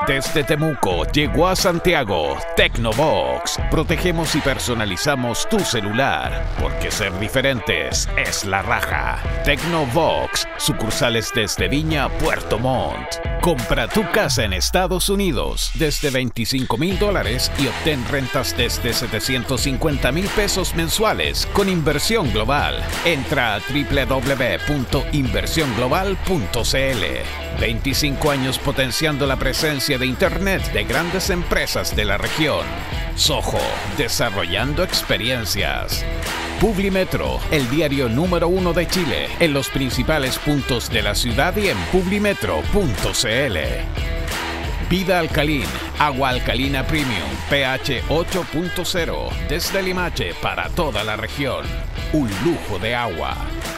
Desde Temuco llegó a Santiago Tecnobox. Protegemos y personalizamos tu celular, porque ser diferentes es la raja. Tecnobox, sucursales desde Viña, Puerto Montt. Compra tu casa en Estados Unidos desde $25,000 y obtén rentas desde $750,000 mensuales con Inversión Global. Entra a www.inversionglobal.cl. 25 años potenciando la presencia de Internet de grandes empresas de la región. Soho, desarrollando experiencias. Publimetro, el diario número 1 de Chile, en los principales puntos de la ciudad y en publimetro.cl. Vida Alcalin, agua alcalina premium, pH 8.0, desde Limache para toda la región. Un lujo de agua.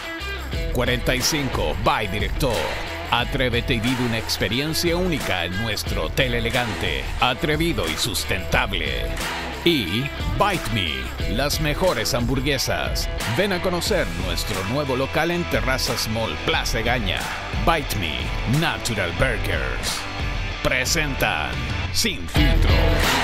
45 by Director. Atrévete y vive una experiencia única en nuestro hotel elegante, atrevido y sustentable. Y Bite Me, las mejores hamburguesas. Ven a conocer nuestro nuevo local en Terrazas Mall Plaza Egaña. Bite Me Natural Burgers. Presentan Sin Filtros.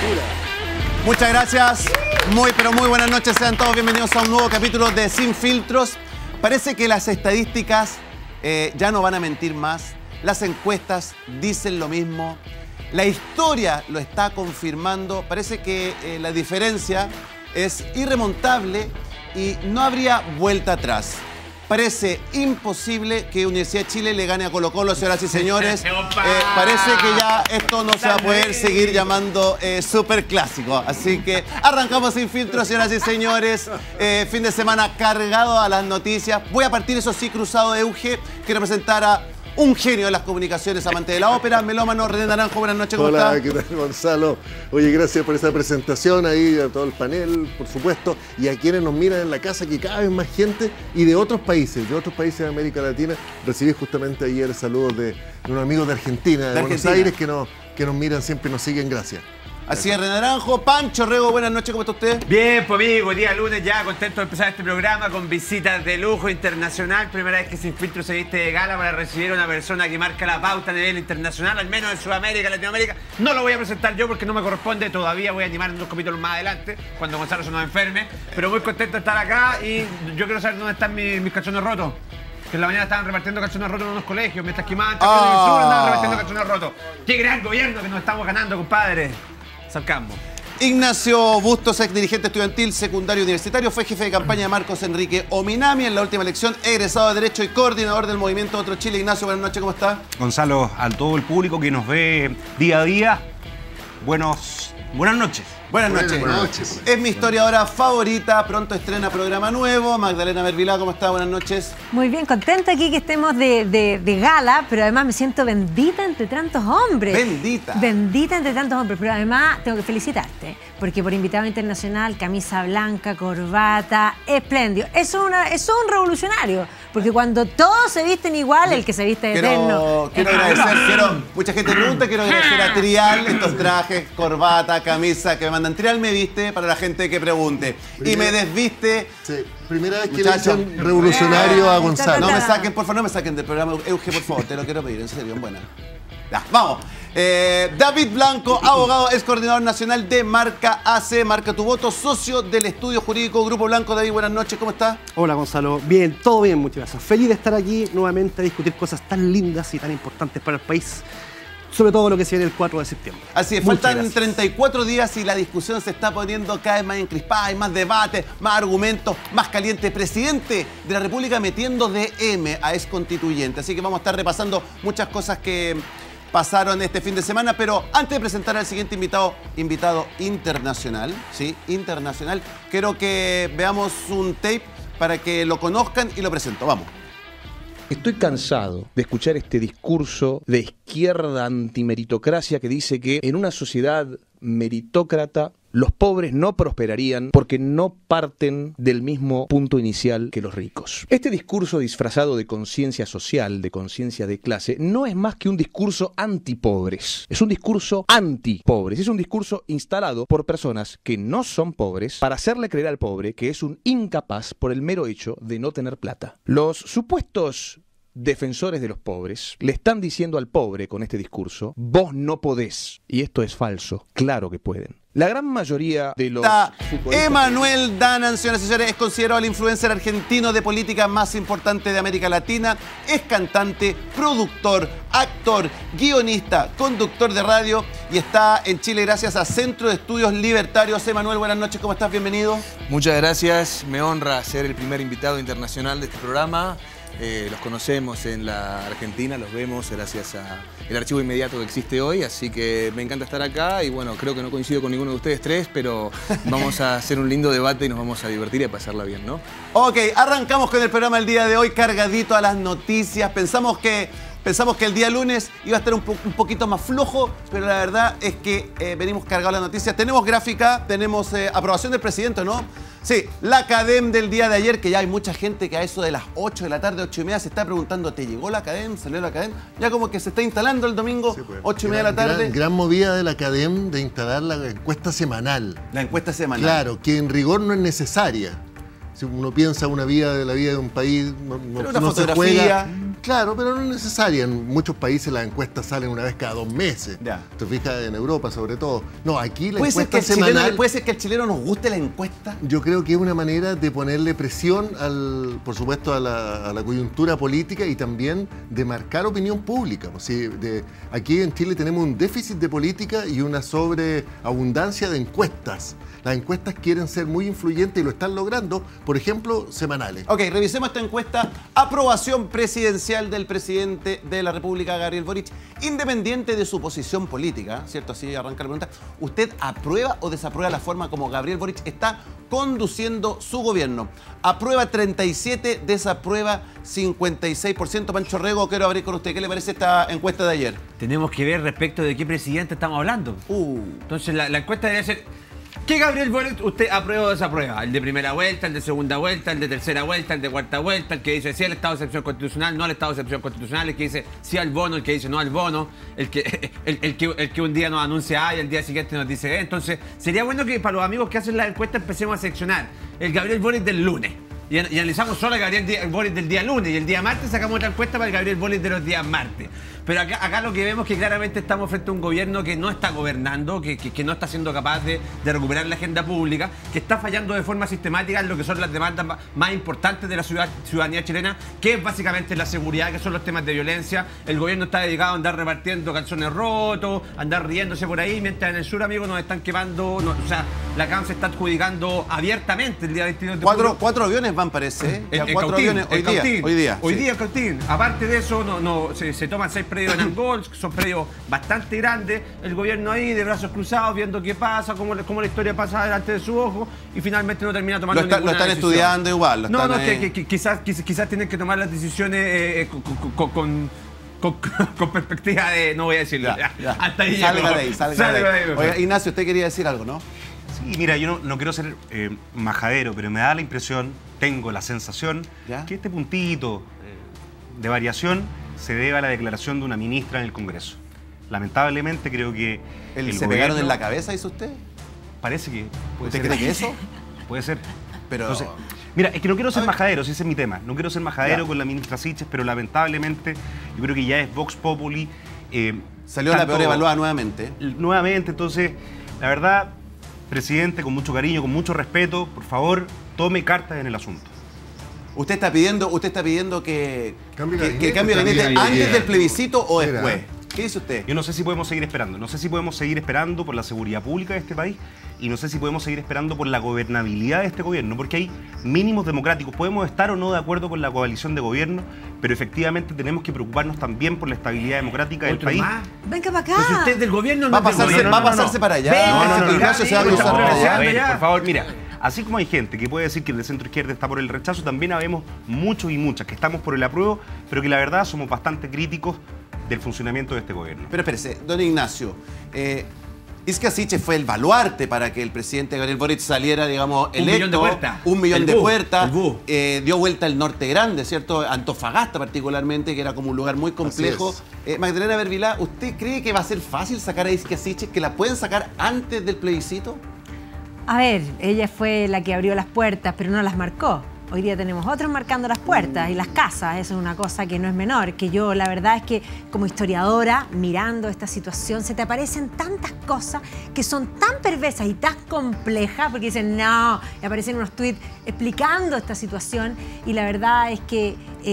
Muchas gracias. Muy buenas noches. Sean todos bienvenidos a un nuevo capítulo de Sin Filtros. Parece que las estadísticas ya no van a mentir más. Las encuestas dicen lo mismo. La historia lo está confirmando. Parece que la diferencia es irremontable y no habría vuelta atrás. Parece imposible que Universidad de Chile le gane a Colo-Colo, señoras y señores. Parece que ya esto no se va a poder seguir llamando superclásico. Así que arrancamos Sin Filtros, señoras y señores. Fin de semana cargado a las noticias. Voy a partir, eso sí, cruzado de Euge. Quiero presentar a un genio de las comunicaciones, amante de la ópera, melómano, René Naranjo. Buenas noches, ¿cómo está? Hola, ¿qué tal, Gonzalo? Oye, gracias por esta presentación ahí, a todo el panel, por supuesto, y a quienes nos miran en la casa, que cada vez más gente, y de otros países de América Latina. Recibí justamente ayer saludos de unos amigos de Argentina, de Buenos Aires, que nos miran siempre y nos siguen, gracias. Así es, René Naranjo. Pancho Rego, buenas noches, ¿cómo está usted? Bien, pues amigo, día lunes ya, contento de empezar este programa con visitas de lujo internacional. Primera vez que Sin Filtro se viste de gala para recibir a una persona que marca la pauta a nivel internacional, al menos en Sudamérica, Latinoamérica. No lo voy a presentar yo porque no me corresponde, todavía voy a animar unos capítulos más adelante, cuando Gonzalo se nos enferme. Pero muy contento de estar acá y yo quiero saber dónde están mis calzones rotos. Que en la mañana estaban repartiendo calzones rotos en unos colegios, mientras quemaban camiones del sur, andaban repartiendo calzones rotos. ¡Qué gran gobierno que nos estamos ganando, compadre! Salcamos. Ignacio Bustos, ex dirigente estudiantil secundario universitario, fue jefe de campaña de Marcos Enrique Ominami en la última elección, egresado de Derecho y coordinador del movimiento Otro Chile. Ignacio, buenas noches, ¿cómo está? Gonzalo, a todo el público que nos ve día a día, buenas noches. Buenas noches. Es mi historiadora favorita, pronto estrena programa nuevo. Magdalena Mervilá, ¿cómo está? Buenas noches. Muy bien, contenta aquí que estemos de gala, pero además me siento bendita entre tantos hombres. Bendita. Bendita entre tantos hombres, pero además tengo que felicitarte, porque por invitado internacional, camisa blanca, corbata, espléndido. Eso es un revolucionario, porque cuando todos se visten igual, el que se viste de eterno. Quiero agradecer, mucha gente pregunta, quiero agradecer a Trial, estos trajes, corbata, camisa que me mandan. Trial me viste para la gente que pregunte. Y me desviste. Sí, primera vez que le dicen revolucionario a Gonzalo. No me saquen, por favor, no me saquen del programa. Euge, por favor, te lo quiero pedir, en serio, buena. Ya, vamos. David Blanco, abogado, es coordinador nacional de Marca AC, Marca tu Voto, socio del estudio jurídico Grupo Blanco. David, buenas noches, ¿cómo está? Hola, Gonzalo. Bien, todo bien, muchas gracias. Feliz de estar aquí nuevamente a discutir cosas tan lindas y tan importantes para el país, sobre todo lo que se viene el 4 de septiembre. Así es, faltan 34 días y la discusión se está poniendo cada vez más encrispada, hay más debate, más argumentos, más caliente. Presidente de la República metiendo DM a ex constituyente. Así que vamos a estar repasando muchas cosas que pasaron este fin de semana, pero antes de presentar al siguiente invitado internacional, ¿sí? Internacional, quiero que veamos un tape para que lo conozcan y lo presento. Vamos. Estoy cansado de escuchar este discurso de izquierda antimeritocracia que dice que en una sociedad meritócrata los pobres no prosperarían porque no parten del mismo punto inicial que los ricos. Este discurso disfrazado de conciencia social, de conciencia de clase, no es más que un discurso antipobres. Es un discurso antipobres. Es un discurso instalado por personas que no son pobres para hacerle creer al pobre que es un incapaz por el mero hecho de no tener plata. Los supuestos defensores de los pobres le están diciendo al pobre con este discurso: vos no podés. Y esto es falso. Claro que pueden. La gran mayoría de los futbolistas... Emanuel Danan, señoras y señores, es considerado el influencer argentino de política más importante de América Latina. Es cantante, productor, actor, guionista, conductor de radio y está en Chile gracias a Centro de Estudios Libertarios. Emanuel, buenas noches, ¿cómo estás? Bienvenido. Muchas gracias, me honra ser el primer invitado internacional de este programa. Los conocemos en la Argentina, los vemos gracias al archivo inmediato que existe hoy, así que me encanta estar acá y bueno, creo que no coincido con ninguno de ustedes tres, pero vamos a hacer un lindo debate y nos vamos a divertir y a pasarla bien, ¿no? Ok, arrancamos con el programa el día de hoy cargadito a las noticias. Pensamos que el día lunes iba a estar un poquito más flojo, pero la verdad es que venimos cargados a las noticias. Tenemos gráfica, tenemos aprobación del presidente, ¿no? Sí, la CADEM del día de ayer, que ya hay mucha gente que a eso de las 8 de la tarde, 8:30, se está preguntando, ¿te llegó la CADEM? ¿Salió la CADEM? Ya como que se está instalando el domingo, sí, pues, 8:30 de la tarde. Gran movida de la CADEM de instalar la encuesta semanal. La encuesta semanal. Claro, que en rigor no es necesaria. Si uno piensa la vida de un país, no se juega. Claro, pero no es necesaria. En muchos países las encuestas salen una vez cada 2 meses. Ya. Te fijas, en Europa sobre todo. No, aquí la encuesta semanal... ¿Puede ser que al chileno nos guste la encuesta? Yo creo que es una manera de ponerle presión, por supuesto, a la coyuntura política y también de marcar opinión pública. Aquí en Chile tenemos un déficit de política y una sobreabundancia de encuestas. Las encuestas quieren ser muy influyentes y lo están logrando, por ejemplo, semanales. Ok, revisemos esta encuesta. Aprobación presidencial del presidente de la República, Gabriel Boric, independiente de su posición política, ¿cierto? Así arranca la pregunta. ¿Usted aprueba o desaprueba la forma como Gabriel Boric está conduciendo su gobierno? Aprueba 37, desaprueba 56%. Pancho Rego, quiero abrir con usted. ¿Qué le parece esta encuesta de ayer? Tenemos que ver respecto de qué presidente estamos hablando. Entonces la encuesta debería ser... ¿Qué Gabriel Boric usted aprueba o desaprueba? ¿El de primera vuelta, el de segunda vuelta, el de tercera vuelta, el de cuarta vuelta, el que dice sí al estado de excepción constitucional, no al estado de excepción constitucional, el que dice sí al bono, el que dice no al bono, el que un día nos anuncia A y al día siguiente nos dice B? Entonces, sería bueno que para los amigos que hacen la encuesta empecemos a seccionar el Gabriel Boric del lunes. Y analizamos solo el Gabriel Boric del día lunes y el día martes sacamos otra encuesta para el Gabriel Boric de los días martes. Pero acá lo que vemos es que claramente estamos frente a un gobierno que no está gobernando, que no está siendo capaz de recuperar la agenda pública, que está fallando de forma sistemática en lo que son las demandas más importantes de la ciudadanía chilena, que es básicamente la seguridad, que son los temas de violencia. El gobierno está dedicado a andar repartiendo calzones rotos, a andar riéndose por ahí, mientras en el sur, amigos, nos están quemando, la CAM se está adjudicando abiertamente el día 22 de julio. Cuatro aviones van, parece. Cuatro aviones hoy día. Hoy día el Cautín. Aparte de eso, se toman 6 predios en Angol, que son predios bastante grandes. El gobierno ahí de brazos cruzados, viendo qué pasa, cómo la historia pasa delante de su ojo y finalmente no termina tomando ninguna decisión. Lo están estudiando igual. Quizás tienen que tomar las decisiones con perspectiva de... No voy a decirlo. Hasta ahí. Salga de ahí. Oiga, Ignacio, usted quería decir algo, ¿no? Sí, mira, yo no quiero ser majadero, pero me da la impresión, tengo la sensación, que este puntito de variación se debe a la declaración de una ministra en el Congreso. Lamentablemente creo que ¿Se pegaron en la cabeza, dice usted? Parece que puede ser. ¿Usted cree que eso? Puede ser. Pero... Entonces, mira, es que no quiero ser majadero, ese es mi tema. No quiero ser majadero con la ministra Siches, pero lamentablemente yo creo que ya es Vox Populi. Salió la peor evaluada nuevamente. Nuevamente, entonces, la verdad, presidente, con mucho cariño, con mucho respeto, por favor, tome cartas en el asunto. ¿Usted está pidiendo que cambie el gabinete antes del plebiscito o después? ¿Qué dice usted? Yo no sé si podemos seguir esperando. No sé si podemos seguir esperando por la seguridad pública de este país y no sé si podemos seguir esperando por la gobernabilidad de este gobierno, porque hay mínimos democráticos. Podemos estar o no de acuerdo con la coalición de gobierno, pero efectivamente tenemos que preocuparnos también por la estabilidad democrática del país. Venga para acá. Pues usted del gobierno va a pasarse para allá. Ignacio se va a cruzar para allá. A ver, por favor, mira. Así como hay gente que puede decir que el de centro izquierda está por el rechazo, también habemos muchos y muchas que estamos por el apruebo, pero que la verdad somos bastante críticos del funcionamiento de este gobierno. Pero espérese, don Ignacio, Isquia Siches fue el baluarte para que el presidente Gabriel Boric saliera, digamos, electo. Un millón de puertas. Dio vuelta el Norte Grande, ¿cierto? Antofagasta particularmente, que era como un lugar muy complejo. Magdalena Bervilá, ¿usted cree que va a ser fácil sacar a Isquia Siches, que la pueden sacar antes del plebiscito? A ver, ella fue la que abrió las puertas, pero no las marcó. hoy día tenemos otros marcando las puertas y las casas. Eso es una cosa que no es menor, que yo la verdad es que como historiadora, mirando esta situación, se te aparecen tantas cosas que son tan perversas y tan complejas, porque dicen no, y aparecen unos tweets explicando esta situación, y la verdad es que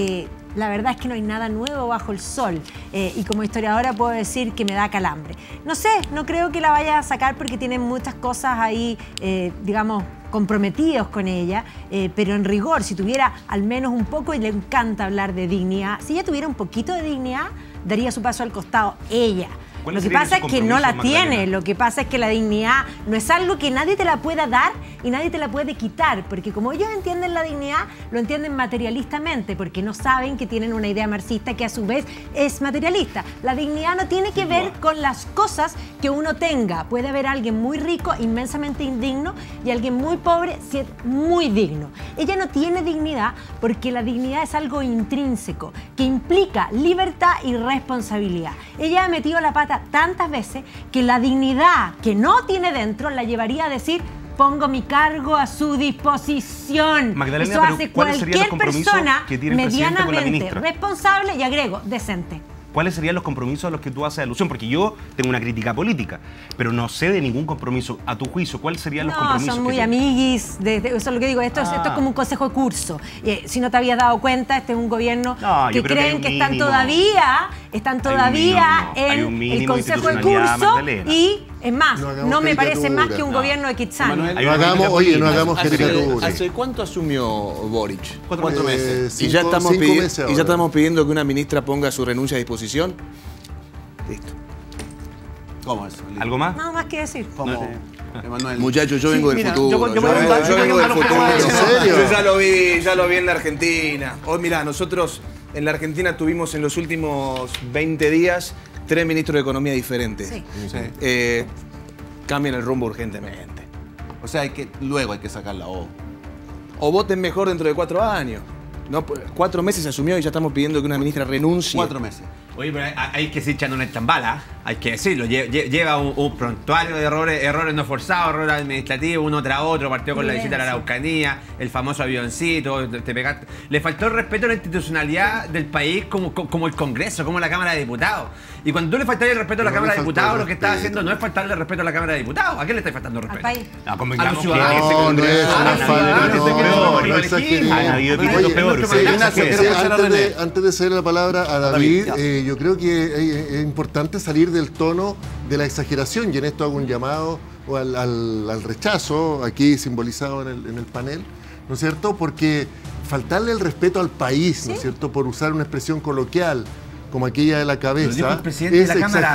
no hay nada nuevo bajo el sol. Y como historiadora puedo decir que me da calambre. No sé, no creo que la vaya a sacar porque tiene muchas cosas ahí, digamos, comprometidos con ella, pero en rigor, si tuviera al menos un poco, y le encanta hablar de dignidad, si ella tuviera un poquito de dignidad, daría su paso al costado ella. Lo que pasa es que no la tiene, lo que pasa es que la dignidad no es algo que nadie te la pueda dar y nadie te la puede quitar, porque como ellos entienden la dignidad, lo entienden materialistamente, porque no saben que tienen una idea marxista que a su vez es materialista. La dignidad no tiene que ver con las cosas que uno tenga. Puede haber alguien muy rico, inmensamente indigno, y alguien muy pobre, muy digno. Ella no tiene dignidad porque la dignidad es algo intrínseco, que implica libertad y responsabilidad. Ella ha metido la pata tantas veces que la dignidad que no tiene dentro la llevaría a decir: pongo mi cargo a su disposición. Magdalena, eso hace cualquier persona que tiene el presidente con la medianamente ministra? responsable, y agrego, decente. ¿Cuáles serían los compromisos a los que tú haces alusión? Porque yo tengo una crítica política, pero no sé de ningún compromiso. A tu juicio, ¿cuáles serían los compromisos? No, son muy que amiguis, eso es lo que digo, esto es como un consejo de curso. Si no te habías dado cuenta, este es un gobierno que creen que están todavía en el consejo de curso, Magdalena. Y es más, no me parece más que un gobierno de Kitsani. No hagamos caricatura. ¿Hace cuánto asumió Boric? 4 meses. Y ya estamos ahora. pidiendo que una ministra ponga su renuncia a disposición. Listo. ¿Cómo es? ¿Algo más? Nada más que decir. ¿Cómo? Emanuel. Muchachos, yo vengo del futuro. yo vengo del futuro. ¿En serio? Yo ya lo vi en la Argentina. Hoy, mirá, nosotros en la Argentina tuvimos en los últimos 20 días 3 ministros de Economía diferentes. Sí. Cambien el rumbo urgentemente. O sea, luego hay que sacar la O. O voten mejor dentro de 4 años. No, 4 meses asumió y ya estamos pidiendo que una ministra renuncie. 4 meses. Oye, pero hay que seguir echando en bala, hay que decirlo. Lleva un prontuario de errores no forzados, errores administrativos, uno tras otro, partió con la visita a la Araucanía, el famoso avioncito, te pegaste. Le faltó el respeto a la institucionalidad del país como el Congreso, como la Cámara de Diputados. Y cuando tú le faltas el respeto a la Cámara de Diputados, lo que estás haciendo no es faltarle el respeto a la Cámara de Diputados. ¿A qué le estás faltando el respeto? Al país. No, convengamos a los que ciudadanos. No es una falta, no exageremos. Han habido epítetos peores. Antes de ceder la palabra a David, yo creo que es importante salir del tono de la exageración, y en esto hago un llamado al rechazo, aquí simbolizado en el panel, ¿no es cierto? Porque faltarle el respeto al país, ¿no es cierto? Por usar una expresión coloquial como aquella de la cabeza, es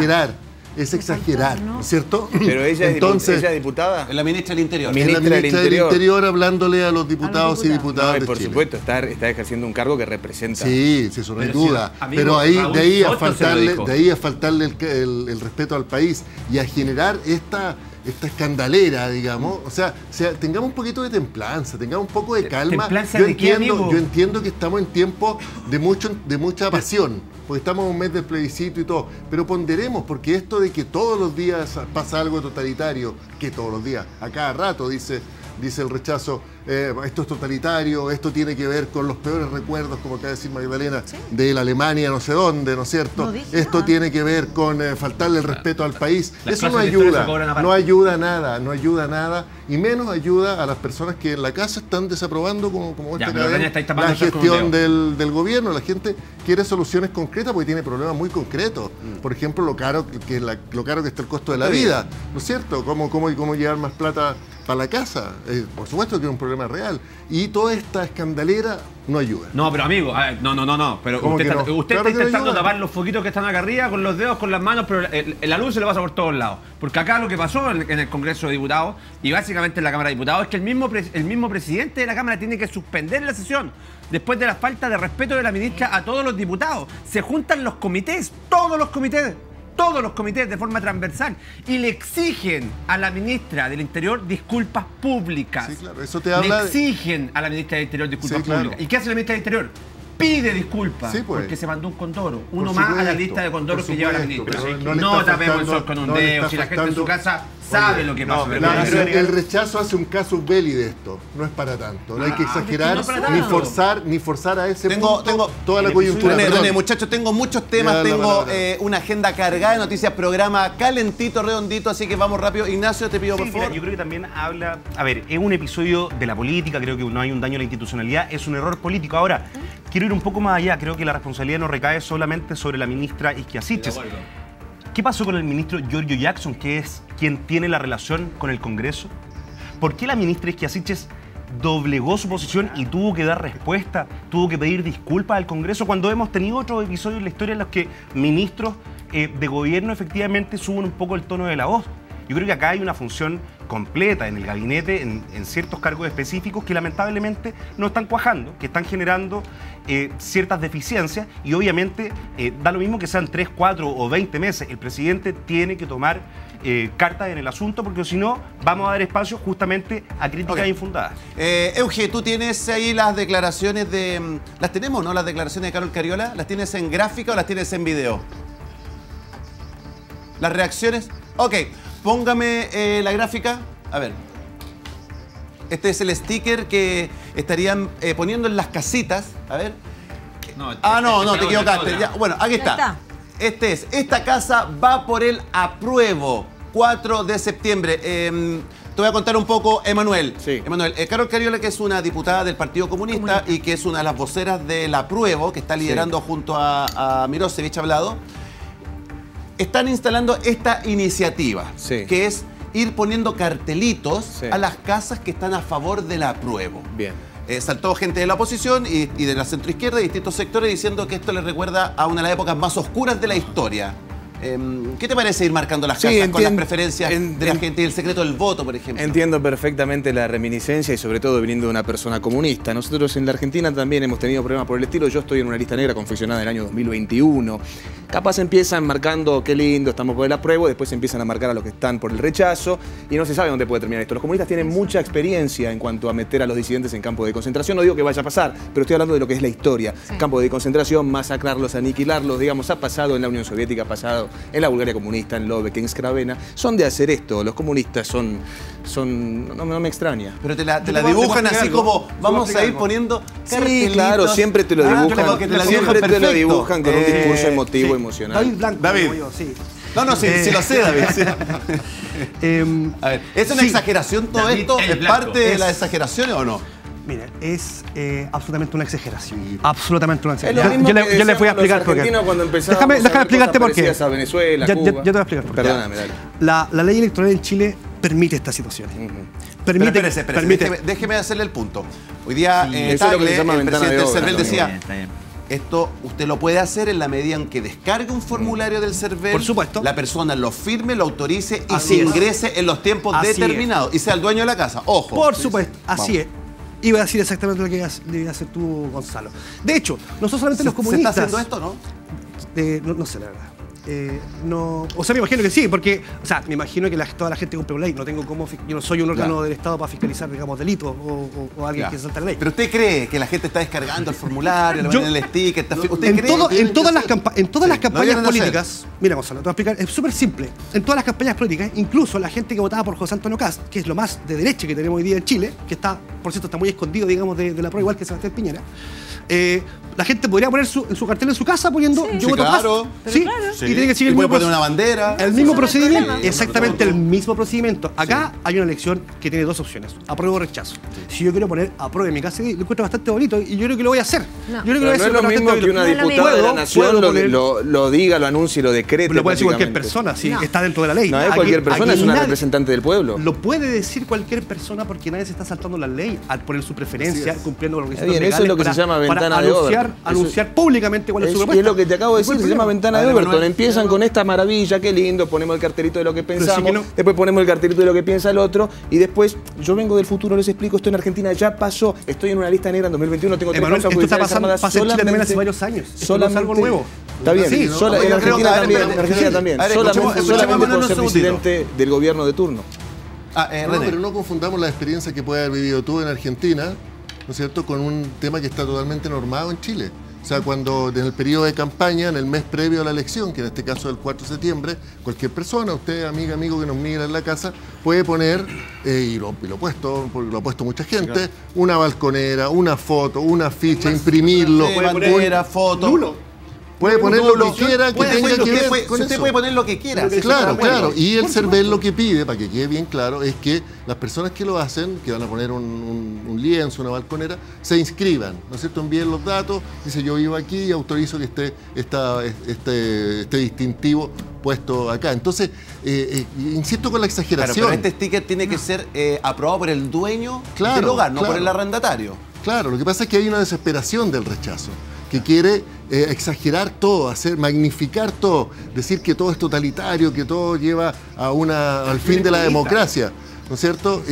exagerar, ¿no es cierto? Pero ella Entonces, es diputada. Es la ministra del Interior. Es la ministra del Interior hablándole a los diputados y diputadas de por Chile. supuesto, está ejerciendo un cargo que representa. Sí, eso no hay duda. amigo, Pero Raúl de ahí Soto a faltarle el respeto al país y a generar esta escandalera, digamos. O sea, tengamos un poquito de templanza, tengamos un poco de calma. ¿Templanza Yo de qué, amigo? entiendo que estamos en tiempos de mucha pasión, porque estamos en un mes del plebiscito y todo, pero ponderemos, porque esto de que todos los días pasa algo totalitario, que todos los días, a cada rato dice el rechazo, esto es totalitario, esto tiene que ver con los peores recuerdos, como acaba de decir Magdalena, de la Alemania no sé dónde, ¿no es cierto? Esto tiene que ver con faltarle el respeto al país. Eso no ayuda, no ayuda a nada, y menos ayuda a las personas que en la casa están desaprobando como la gestión del gobierno. La gente quiere soluciones concretas porque tiene problemas muy concretos. Por ejemplo, lo caro que está el costo de la vida, ¿no es cierto? ¿Cómo llevar más plata para la casa? Por supuesto que es un problema real. Y toda esta escandalera no ayuda. No, pero amigo, a ver, no. Pero usted está intentando tapar los foquitos que están acá arriba con los dedos, con las manos, pero la luz se le pasa por todos lados. Porque acá lo que pasó en el Congreso de Diputados y básicamente en la Cámara de Diputados es que el mismo presidente de la Cámara tiene que suspender la sesión después de la falta de respeto de la ministra a todos los diputados. Se juntan los comités, todos los comités de forma transversal y le exigen a la ministra del Interior disculpas públicas. Sí, claro, eso te habla. Le exigen a la ministra del Interior disculpas públicas. ¿Y qué hace la ministra del Interior? pide disculpas Sí, pues. porque se mandó un condoro. Uno Por más a la supuesto, lista de condoros por que lleva la supuesto, ministra. pero no le No está tapemos el faltando- sol con un no le dedo. está Si la gente en su faltando- casa sabe Oye, lo que no, pasa. pero El rechazo hace un caso belli de esto. No es para tanto. No hay que exagerar no es para ni tanto. forzar a ese Tengo toda la el coyuntura. René, Perdón. René, muchachos, tengo muchos temas, Ya, la tengo palabra. una agenda cargada de noticias, programa calentito, redondito, así que vamos rápido. Ignacio, te pido Sí, por mira, favor. yo creo que también habla... A ver, es un episodio de la política, creo que no hay un daño a la institucionalidad, es un error político. Ahora, quiero ir un poco más allá, creo que la responsabilidad no recae solamente sobre la ministra Isquiasiches. ¿Qué pasó con el ministro Giorgio Jackson, que es quien tiene la relación con el Congreso? ¿Por qué la ministra Isquiasiches doblegó su posición y tuvo que dar respuesta, tuvo que pedir disculpas al Congreso cuando hemos tenido otros episodios en la historia en los que ministros de gobierno efectivamente suben un poco el tono de la voz? Yo creo que acá hay una función completa en el gabinete, en ciertos cargos específicos que lamentablemente no están cuajando, que están generando ciertas deficiencias y obviamente da lo mismo que sean 3, 4 o 20 meses. El presidente tiene que tomar cartas en el asunto porque si no vamos a dar espacio justamente a críticas Ok. infundadas. Euge, ¿tú tienes ahí las declaraciones de... ¿Las tenemos, no? Las declaraciones de Carol Cariola. ¿Las tienes en gráfica o las tienes en video? ¿Las reacciones? Ok, póngame la gráfica. A ver. Este es el sticker que estarían poniendo en las casitas. A ver. No, te equivocaste. Ya, bueno, aquí Ya está. está. Esta casa va por el apruebo. 4 de septiembre. Te voy a contar un poco, Emanuel. Sí. Emanuel, Carol Cariola, que es una diputada del Partido Comunista y que es una de las voceras del apruebo, que está liderando junto a Mirosevich Hablado, están instalando esta iniciativa, Sí. que es ir poniendo cartelitos Sí. a las casas que están a favor del apruebo. Bien. Saltó gente de la oposición y de la centroizquierda y distintos sectores diciendo que esto les recuerda a una de las épocas más oscuras de la historia. ¿Qué te parece ir marcando las Sí, casas con las entien- preferencias de la gente y el secreto del voto, por ejemplo? Entiendo perfectamente la reminiscencia y sobre todo viniendo de una persona comunista. Nosotros en la Argentina también hemos tenido problemas por el estilo. Yo estoy en una lista negra confeccionada en el año 2021. Capaz empiezan marcando qué lindo, estamos por el apruebo, después empiezan a marcar a los que están por el rechazo y no se sabe dónde puede terminar esto. Los comunistas tienen mucha experiencia en cuanto a meter a los disidentes en campos de concentración. No digo que vaya a pasar, pero estoy hablando de lo que es la historia. Sí. Campos de concentración, masacrarlos, aniquilarlos, digamos, ha pasado en la Unión Soviética, ha pasado en la Bulgaria comunista, en Lobek, en Skravena. Son de hacer esto. Los comunistas no me extraña. Pero te la Yo te voy a dibujan explicar así algo. como Te voy a vamos a explicar ir algo. poniendo Sí, cartelitos. claro, siempre te lo dibujan. que te la dibujan Siempre te lo perfecto. dibujan con un discurso emotivo, Sí. emocional. David Blanco. David. como yo, sí. No, sí lo sé, David. sí. A ver, ¿es una Sí. exageración todo David esto? el ¿Es Blanco. parte de Es- las exageraciones o no? Mira, es absolutamente una exageración. Absolutamente una Es lo exageración. mismo Yo le que voy a decíamos explicar los por qué. argentinos cuando empezábamos Déjame a ver explicarte cosas por qué. parecidas a Venezuela, Ya Cuba. te voy a explicar por qué. Perdóname, dale. La ley electoral en Chile permite estas situaciones. Pero espérese, déjeme hacerle el punto. Hoy día eso es lo que Tagle, se llama el ventana presidente de del obra CERVEL también. decía, Está bien. esto usted lo puede hacer en la medida en que descargue un formulario del CERVEL, Por supuesto. la persona lo firme, lo autorice y Así se es. ingrese en los tiempos Así determinados y sea el dueño de la casa. Ojo. Por supuesto, así Vamos. es. Iba a decir exactamente lo que le iba a hacer tú, Gonzalo. De hecho, nosotros solamente los ¿Se está comunistas... haciendo esto, no? No sé, la verdad. No, o sea, me imagino que sí, porque, o sea, me imagino que toda la gente cumple una ley. No tengo cómo, yo no soy un órgano Claro. del Estado para fiscalizar, digamos, delitos o alguien Ya. que salta la ley. Pero usted cree que la gente está descargando el formulario, le Yo- ponen el sticker, ¿usted En, cree? en todas las Sí, campañas no vienen a hacer. políticas, mira Gonzalo, te voy a explicar, es súper simple. En todas las campañas políticas, incluso la gente que votaba por José Antonio Cast, que es lo más de derecha que tenemos hoy día en Chile, que está, por cierto, está muy escondido, digamos, de la prueba, igual que Sebastián Piñera, la gente podría poner en su cartel en su casa poniendo Sí. yo Sí, voto claro. Cast. Pero Sí, claro. y tiene que seguir Y puede el mismo poner una bandera. el mismo no hay procedimiento, problema. exactamente el mismo procedimiento. Acá hay una elección que tiene dos opciones, apruebo o rechazo. Si yo quiero poner apruebo en mi casa, lo encuentro bastante bonito y yo creo que lo voy a hacer. No. Yo creo que Pero lo voy a no hacer es lo bastante mismo que bonito. una No es lo diputada de la mismo. nación Puedo poner- lo diga, lo anuncie y lo decrete. Lo puede decir cualquier prácticamente. persona, sí, No. está dentro de la ley. No es Aquí- cualquier persona, aquí es una nadie- representante del pueblo. Lo puede decir cualquier persona porque nadie se está saltando la ley al poner su preferencia, cumpliendo con los Está requisitos bien, eso es legales lo que se llama ventana de Overton. Eso- anunciar públicamente cuál es su Y propuesta. es lo que te acabo de decir, se llama ventana de Vale, Overton. Manuel. Empiezan con esta maravilla, qué lindo, ponemos el cartelito de lo que sí pensamos, que no- después ponemos el cartelito de lo que piensa el otro, y después, yo vengo del futuro, les explico, esto en Argentina ya pasó, estoy en una lista negra en 2021, tengo tres Emanuel, causas esto está judiciales pasando, armadas pasa en Chile también hace solamente- varios años. Esto no es solamente- algo nuevo. Está bien, Sí, en yo creo que- Argentina a ver, también, espérate, en Argentina también, a ver, escuchemos a solamente Manuel por un ser segundito. disidente del gobierno de turno. No, René. pero no confundamos la experiencia que puede haber vivido tú en Argentina, ¿no es cierto?, con un tema que está totalmente normado en Chile. O sea, cuando en el periodo de campaña, en el mes previo a la elección, que en este caso es el 4 de septiembre, cualquier persona, usted, amiga, amigo que nos mira en la casa, puede poner, y lo ha puesto, porque lo ha puesto mucha gente, una balconera, una foto, una ficha, imprimirlo. Bandera, foto. Puede poner lo que quiera, que tenga que ver con usted eso. puede poner lo que quiera. Claro, claro. Y el CERVEL lo que pide, para que quede bien claro, es que las personas que lo hacen, que van a poner un lienzo, una balconera, se inscriban, ¿no es cierto? Envíen los datos, dice yo vivo aquí y autorizo que esté este distintivo puesto acá. Entonces, insisto con la exageración. Claro, pero este sticker tiene que ser aprobado por el dueño del hogar, no por el arrendatario. Claro, lo que pasa es que hay una desesperación del rechazo, que quiere exagerar todo, magnificar todo, decir que todo es totalitario, que todo lleva al fin de la democracia, ¿no es cierto?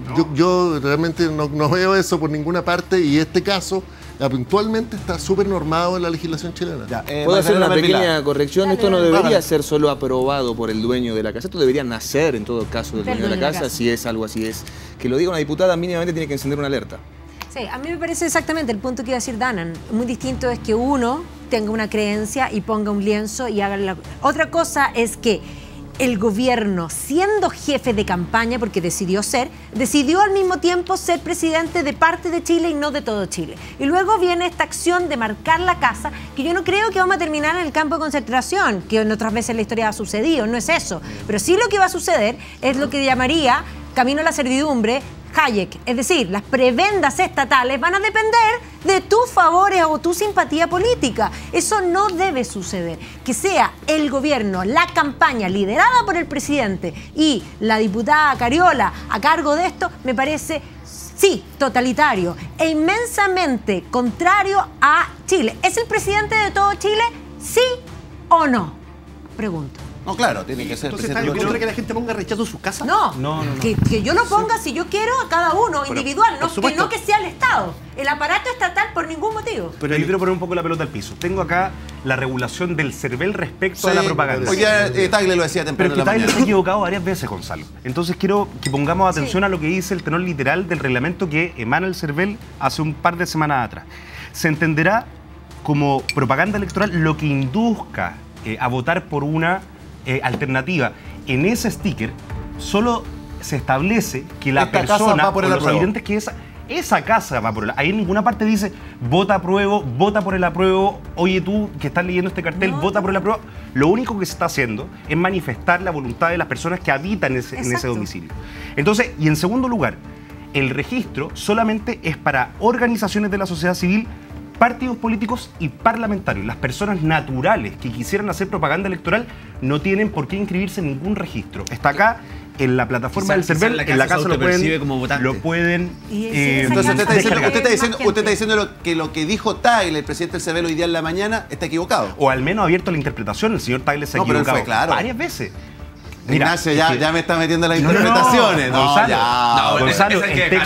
Yo realmente no veo eso por ninguna parte, y este caso puntualmente está súper normado en la legislación chilena. ¿Puedo hacer una pequeña corrección? Esto no debería ser solo aprobado por el dueño de la casa, esto debería nacer en todo caso del dueño de la casa, si es algo así. Que lo diga una diputada, mínimamente tiene que encender una alerta. Sí, a mí me parece exactamente el punto que iba a decir Danan. Muy distinto es que uno tenga una creencia y ponga un lienzo y haga la... Otra cosa es que el gobierno, siendo jefe de campaña, porque decidió al mismo tiempo ser presidente de parte de Chile y no de todo Chile. Y luego viene esta acción de marcar la casa, que yo no creo que vamos a terminar en el campo de concentración, que en otras veces en la historia ha sucedido, no es eso. Pero sí lo que va a suceder es lo que llamaría camino a la servidumbre, Hayek, es decir, las prebendas estatales van a depender de tus favores o tu simpatía política. Eso no debe suceder. Que sea el gobierno, la campaña liderada por el presidente y la diputada Cariola a cargo de esto, me parece, sí, totalitario e inmensamente contrario a Chile. ¿Es el presidente de todo Chile? ¿Sí o no? Pregunto. No, claro, tiene que ser. Entonces, ¿está en contra que la gente ponga rechazo en sus casas? No. Que yo lo ponga si yo quiero a cada uno, individual, no que sea el Estado, el aparato estatal por ningún motivo. Pero yo quiero poner un poco la pelota al piso. Tengo acá la regulación del CERVEL respecto a la propaganda. Hoy ya Tagle lo decía temprano. Pero es que Tagle se ha equivocado varias veces, Gonzalo. Entonces quiero que pongamos atención a lo que dice el tenor literal del reglamento que emana el CERVEL hace un par de semanas atrás. Se entenderá como propaganda electoral lo que induzca a votar por una alternativa. En ese sticker solo se establece que la persona o los evidentes que esa casa va por el... Ahí en ninguna parte dice vota apruebo, vota por el apruebo, oye tú que estás leyendo este cartel, vota por el apruebo. Lo único que se está haciendo es manifestar la voluntad de las personas que habitan en ese domicilio. Entonces, y en segundo lugar, el registro solamente es para organizaciones de la sociedad civil, partidos políticos y parlamentarios. Las personas naturales que quisieran hacer propaganda electoral no tienen por qué inscribirse en ningún registro. Está acá en la plataforma del CERVEL, en la casa lo pueden entonces usted está diciendo que lo que dijo Tagle, el presidente del CERVEL hoy día en la mañana, está equivocado. O al menos ha abierto la interpretación. El señor Tagle se ha equivocado varias veces. Mira, Ignacio, ya me está metiendo las interpretaciones. Gonzalo,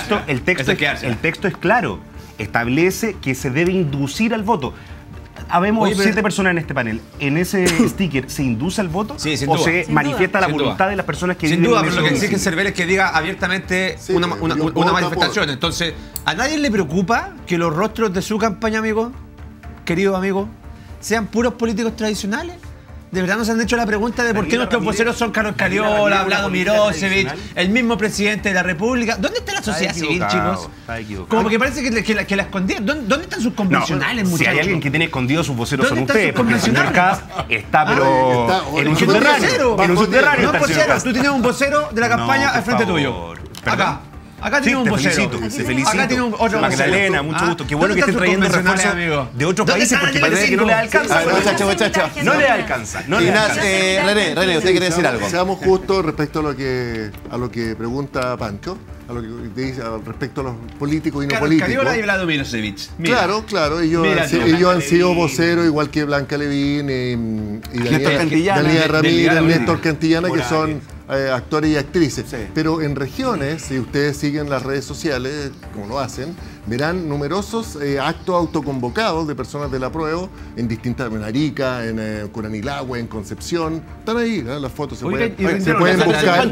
el texto es claro. Establece que se debe inducir al voto. Habemos 7 personas en este panel. ¿En ese sticker se induce al voto? Sí, sin ¿O duda. se manifiesta la voluntad de las personas que sin viven duda, en pero lo que exige el CERVEL es que diga abiertamente una manifestación. Entonces, ¿a nadie le preocupa que los rostros de su campaña, amigo, querido amigo, sean puros políticos tradicionales? ¿De verdad nos han hecho la pregunta de por qué nuestros voceros son Carlos Cariola, Vlado Mirosevic, el mismo presidente de la República? ¿Dónde está la sociedad civil, chicos? Como que parece que la escondieron. ¿Dónde están sus convencionales, muchachos? Si hay alguien que tiene escondidos sus voceros son ustedes, porque el señor Kass está, pero en un subterráneo. En un subterráneo. No, vocero. Tú tienes un vocero de la campaña al frente tuyo. Acá tiene un vocero. Te felicito. Acá tiene otro vocero. Magdalena, mucho gusto. Qué bueno que estén trayendo refuerzos de otros países porque parece que no le alcanza. Muchachos. No le alcanza. René, usted quiere decir algo. Seamos justos respecto a lo que pregunta Pancho, a lo que dice respecto a los políticos y no políticos. Cariola y Vlado Mirosevic. Claro, ellos han sido voceros igual que Blanca Levín y Daniela Ramírez, Néstor Cantillana, que son actores y actrices. Sí. Pero en regiones, si ustedes siguen las redes sociales, como lo hacen, verán numerosos actos autoconvocados de personas del apruebo en distintas, en Arica, en Curanilagüe, en Concepción. Están ahí, las fotos se pueden buscar.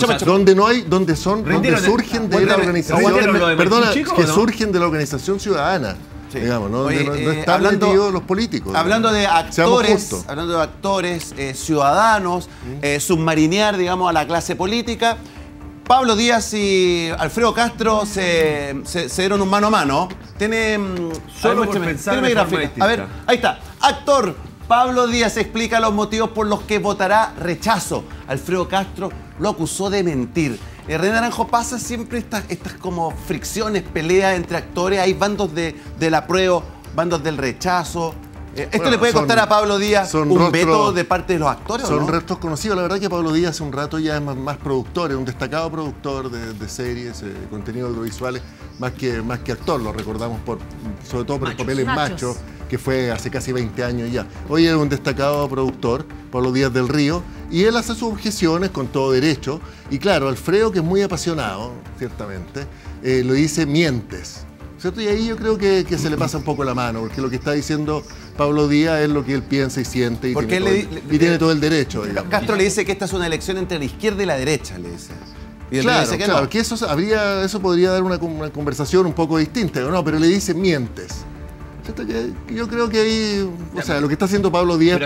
Donde surgen de la organización, surgen de la organización ciudadana. Sí. Digamos, no, Oye, no están metidos los políticos. Hablando de actores, ciudadanos, submarinear, digamos, a la clase política. Pablo Díaz y Alfredo Castro se dieron un mano a mano. Tiene gráfica. A ver, ahí está. Actor Pablo Díaz explica los motivos por los que votará rechazo. Alfredo Castro lo acusó de mentir. René Naranjo, pasa siempre estas como fricciones, peleas entre actores. Hay bandos del apruebo, bandos del rechazo. ¿Esto le puede costar a Pablo Díaz un veto de parte de los actores? Son ¿o no? restos conocidos. La verdad que Pablo Díaz hace un rato ya es más productor, es un destacado productor de series, contenido audiovisuales, más que actor. Lo recordamos sobre todo por el papel en Macho, que fue hace casi 20 años ya. Hoy es un destacado productor, Pablo Díaz del Río, y él hace sus objeciones con todo derecho. Y claro, Alfredo, que es muy apasionado, ciertamente, lo dice mientes. ¿Cierto? Y ahí yo creo que se le pasa un poco la mano, porque lo que está diciendo Pablo Díaz es lo que él piensa y siente y tiene todo el derecho. Digamos. Castro le dice que esta es una elección entre la izquierda y la derecha, le dice. Y claro, dice que claro, no. que eso podría dar una conversación un poco distinta, ¿no? Pero le dice mientes. Yo creo que ahí, o sea, lo que está haciendo Pablo Díaz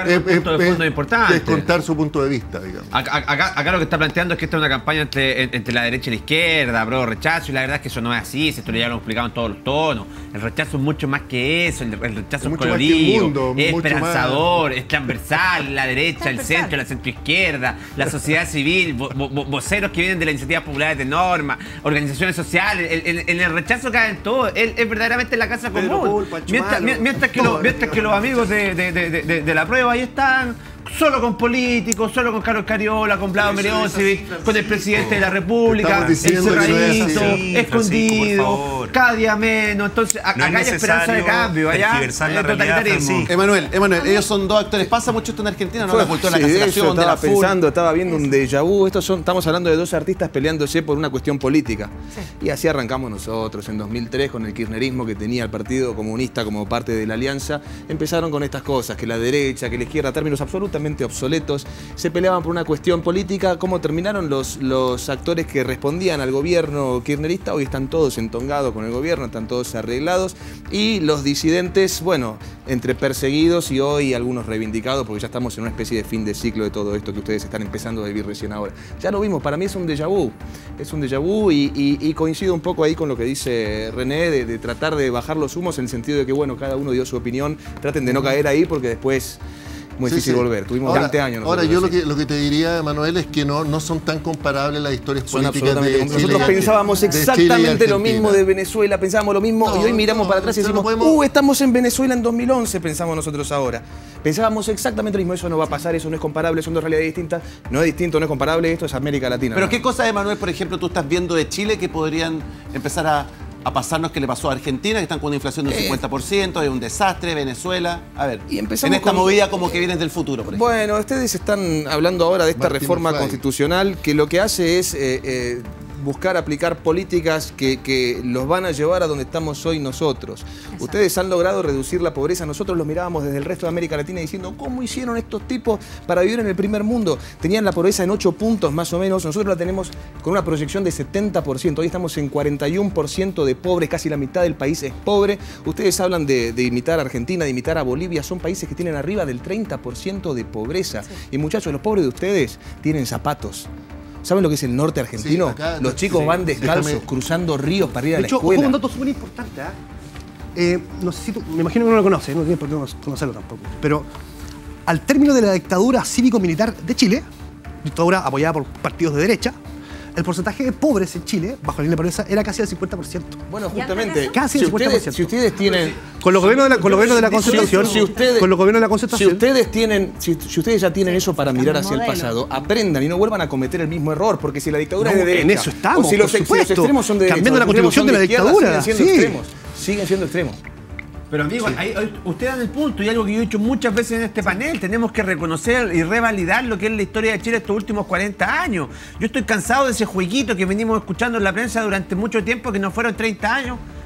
es contar su punto de vista, digamos. Acá lo que está planteando es que esta es una campaña entre la derecha y la izquierda, apruebo rechazo, y la verdad es que eso no es así, esto ya lo hemos explicado en todos los tonos. El rechazo es mucho más que eso, el rechazo es colorido, es esperanzador, es transversal, la derecha, el centro, la centroizquierda, la sociedad civil, voceros que vienen de las iniciativas populares de norma, organizaciones sociales, en el rechazo caen todos, es verdaderamente la casa común. Mientras que los amigos de la prueba ahí están solo con políticos, solo con Carlos Cariola, con Vlado Mereosevic, con el presidente de la República, encerradito, escondido, cada día menos. Entonces, acá hay esperanza de cambio, allá el totalitarismo. Emanuel, ellos son dos actores. Pasa mucho esto en Argentina, ¿no? La cultura de la cancelación, estaba pensando, estaba viendo un déjà vu. Estamos hablando de dos artistas peleándose por una cuestión política. Sí. Y así arrancamos nosotros en 2003 con el kirchnerismo que tenía el Partido Comunista como parte de la alianza. Empezaron con estas cosas, que la derecha, que la izquierda, términos absolutamente obsoletos, se peleaban por una cuestión política. ¿Cómo terminaron los actores que respondían al gobierno kirchnerista? Hoy están todos entongados con el gobierno, están todos arreglados, y los disidentes, bueno, entre perseguidos y hoy algunos reivindicados, porque ya estamos en una especie de fin de ciclo de todo esto que ustedes están empezando a vivir recién ahora. Ya lo vimos, para mí es un déjà vu, y coincido un poco ahí con lo que dice René, de tratar de bajar los humos, en el sentido de que, bueno, cada uno dio su opinión, traten de no caer ahí, porque después muy difícil volver. Tuvimos 20 años. Ahora, yo lo que te diría, Manuel, es que no son tan comparables las historias políticas de Chile. Nosotros pensábamos exactamente lo mismo de Venezuela, pensábamos lo mismo, y hoy miramos para atrás y decimos, estamos en Venezuela en 2011, pensamos nosotros ahora. Pensábamos exactamente lo mismo, eso no va a pasar, eso no es comparable, son dos realidades distintas. No es distinto, no es comparable, esto es América Latina. Pero ¿qué cosas, Emanuel, por ejemplo, tú estás viendo de Chile que podrían empezar a pasarnos que le pasó a Argentina, que están con una inflación del 50%, es un desastre, Venezuela? A ver, y en esta movida como que vienes del futuro, por ejemplo. Bueno, ustedes están hablando ahora de esta reforma constitucional que lo que hace es buscar aplicar políticas que los van a llevar a donde estamos hoy nosotros. Exacto. Ustedes han logrado reducir la pobreza. Nosotros los mirábamos desde el resto de América Latina diciendo, ¿cómo hicieron estos tipos para vivir en el primer mundo? Tenían la pobreza en 8 puntos más o menos. Nosotros la tenemos con una proyección de 70%. Hoy estamos en 41% de pobres. Casi la mitad del país es pobre. Ustedes hablan de imitar a Argentina, de imitar a Bolivia. Son países que tienen arriba del 30% de pobreza. Sí. Y muchachos, los pobres de ustedes tienen zapatos. ¿Saben lo que es el norte argentino? Sí, acá, los chicos van descalzos, cruzando ríos para ir a la escuela. Un dato súper importante. No sé si me imagino que no lo conoce, no tiene por qué conocerlo tampoco. Pero al término de la dictadura cívico-militar de Chile, dictadura apoyada por partidos de derecha, el porcentaje de pobres en Chile, bajo la línea de pobreza, era casi del 50%. Bueno, justamente, casi el 50%. Si ustedes tienen... Con los gobiernos de la Concertación, si ustedes ya tienen eso para mirar hacia el pasado, aprendan y no vuelvan a cometer el mismo error, porque si la dictadura es de derecha... En eso estamos, o si los extremos son de derecha, cambiando la constitución de la dictadura. Siguen siendo extremos. Pero amigos, usted dan el punto, y algo que yo he dicho muchas veces en este panel, tenemos que reconocer y revalidar lo que es la historia de Chile estos últimos 40 años. Yo estoy cansado de ese jueguito que venimos escuchando en la prensa durante mucho tiempo, que no fueron 30 años.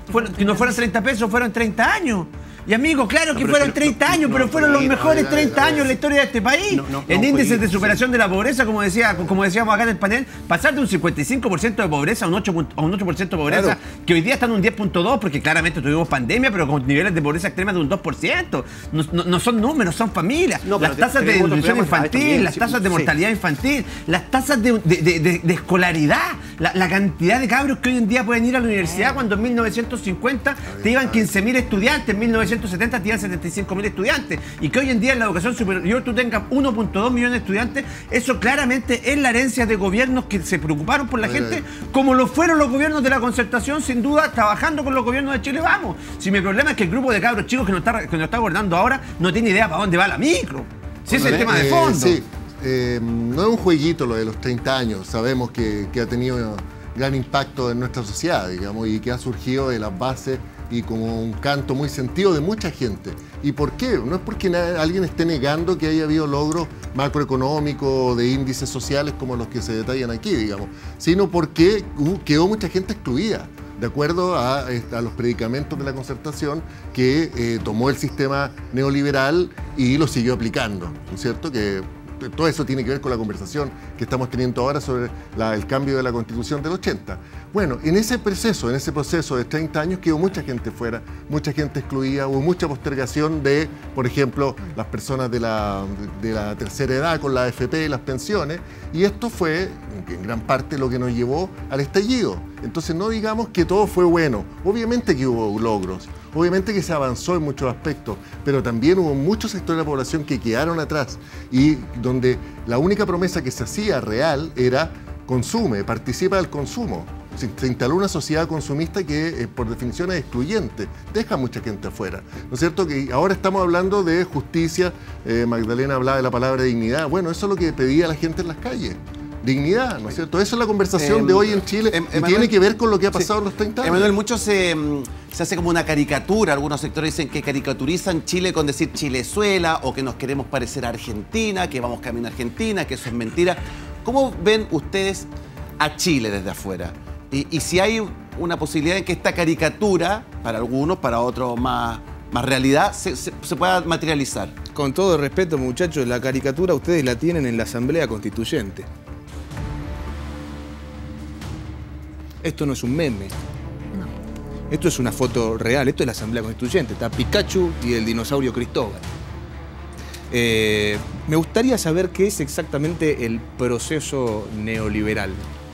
que no fueron 30 pesos, fueron 30 años. Y amigo, claro que fueron 30 años, pero fueron los mejores 30 años en la historia de este país. En índices de superación de la pobreza, como decíamos acá en el panel, pasar de un 55% de pobreza a un 8% de pobreza, claro, que hoy día están en un 10.2%, porque claramente tuvimos pandemia, pero con niveles de pobreza extrema de un 2%. No son números, son familias. Las tasas de desnutrición infantil, las tasas de mortalidad infantil, las tasas de escolaridad, la cantidad de cabros que hoy en día pueden ir a la universidad, cuando en 1950 te iban 15.000 estudiantes, en 1970 te iban 75.000 estudiantes, y que hoy en día en la educación superior tú tengas 1.2 millones de estudiantes. Eso claramente es la herencia de gobiernos que se preocuparon por la gente, como lo fueron los gobiernos de la Concertación, sin duda, trabajando con los gobiernos de Chile Vamos. Si mi problema es que el grupo de cabros chicos que nos está abordando ahora no tiene idea para dónde va la micro. Si ese es el tema de fondo. Sí. No es un jueguito lo de los 30 años. Sabemos que ha tenido gran impacto en nuestra sociedad, digamos, y que ha surgido de las bases y como un canto muy sentido de mucha gente. ¿Y por qué? No es porque alguien esté negando que haya habido logros macroeconómicos de índices sociales como los que se detallan aquí, digamos, sino porque quedó mucha gente excluida, de acuerdo a los predicamentos de la Concertación, que tomó el sistema neoliberal y lo siguió aplicando, ¿no es cierto? Que todo eso tiene que ver con la conversación que estamos teniendo ahora sobre el cambio de la Constitución del 80. Bueno, en ese proceso de 30 años quedó mucha gente fuera, mucha gente excluida, hubo mucha postergación de, por ejemplo, las personas de la tercera edad con la AFP y las pensiones, y esto fue en gran parte lo que nos llevó al estallido. Entonces no digamos que todo fue bueno, obviamente que hubo logros, obviamente que se avanzó en muchos aspectos, pero también hubo muchos sectores de la población que quedaron atrás y donde la única promesa que se hacía real era consume, participa del consumo. Se instaló una sociedad consumista que por definición es excluyente, deja mucha gente afuera, ¿no es cierto? Que ahora estamos hablando de justicia, Magdalena hablaba de la palabra dignidad, bueno, eso es lo que pedía la gente en las calles. Dignidad, ¿no es cierto? Esa es la conversación de hoy en Chile y tiene que ver con lo que ha pasado en los 30 años. Emanuel, mucho se hace como una caricatura. Algunos sectores dicen que caricaturizan Chile con decir Chilezuela o que nos queremos parecer a Argentina, que vamos camino a Argentina, que eso es mentira. ¿Cómo ven ustedes a Chile desde afuera? Y si hay una posibilidad en que esta caricatura, para algunos, para otros más realidad, se pueda materializar. Con todo respeto, muchachos, la caricatura ustedes la tienen en la Asamblea Constituyente. Esto no es un meme. No. Esto es una foto real. Esto es la Asamblea Constituyente. Está Pikachu y el dinosaurio Cristóbal. Me gustaría saber qué es exactamente el proceso neoliberal.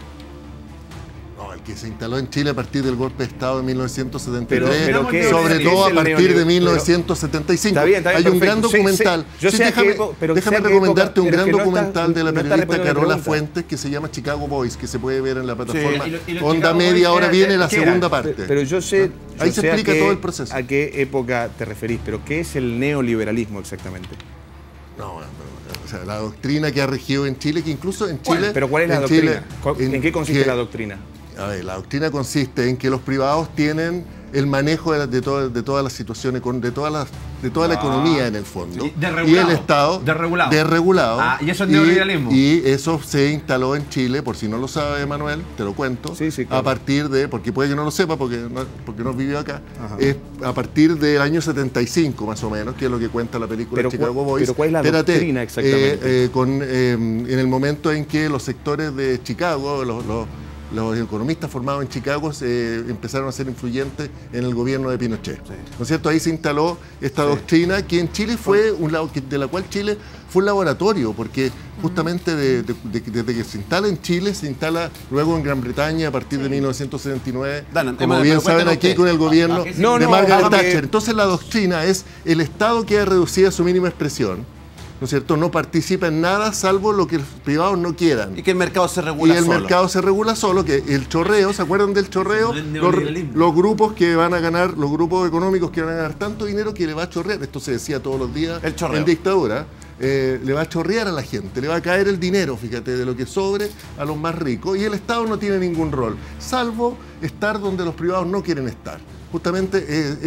Que se instaló en Chile a partir del golpe de Estado de 1973, pero sobre todo a partir de 1975. Hay un gran documental. Déjame recomendarte un gran documental de la periodista Carola Fuentes que se llama Chicago Boys, que se puede ver en la plataforma Onda Media. Ahora viene la segunda parte. Pero yo sé... Ahí se explica todo el proceso. ¿A qué época te referís? ¿Pero qué es el neoliberalismo exactamente? No, o sea, la doctrina que ha regido en Chile, que incluso en Chile... ¿Pero cuál es la doctrina? ¿En qué consiste la doctrina? A ver, la doctrina consiste en que los privados tienen el manejo de todas las situaciones, de toda la economía en el fondo. Y el Estado desregulado. Y eso es neoliberalismo. Y eso se instaló en Chile, por si no lo sabe Manuel, te lo cuento, claro. A partir de, porque puede que no lo sepa porque no vivió acá, es a partir del año 75 más o menos, que es lo que cuenta la película Chicago Boys. Pero ¿cuál es la doctrina exactamente? En el momento en que los sectores de Chicago, los economistas formados en Chicago empezaron a ser influyentes en el gobierno de Pinochet. ¿No es cierto? Ahí se instaló esta doctrina que en Chile fue de la cual Chile fue un laboratorio, porque justamente desde que se instala en Chile, se instala luego en Gran Bretaña a partir de 1979, como bien saben aquí, con el gobierno de Margaret Thatcher. Entonces la doctrina es el Estado queda reducido a su mínima expresión, ¿no es cierto? No participa en nada salvo lo que los privados no quieran. Y que el mercado se regula solo. Y el mercado se regula solo, que el chorreo, ¿se acuerdan del chorreo? Los grupos que van a ganar, los grupos económicos que van a ganar tanto dinero que le va a chorrear, esto se decía todos los días en dictadura, le va a chorrear a la gente, le va a caer el dinero, fíjate, de lo que sobre a los más ricos, y el Estado no tiene ningún rol, salvo estar donde los privados no quieren estar. justamente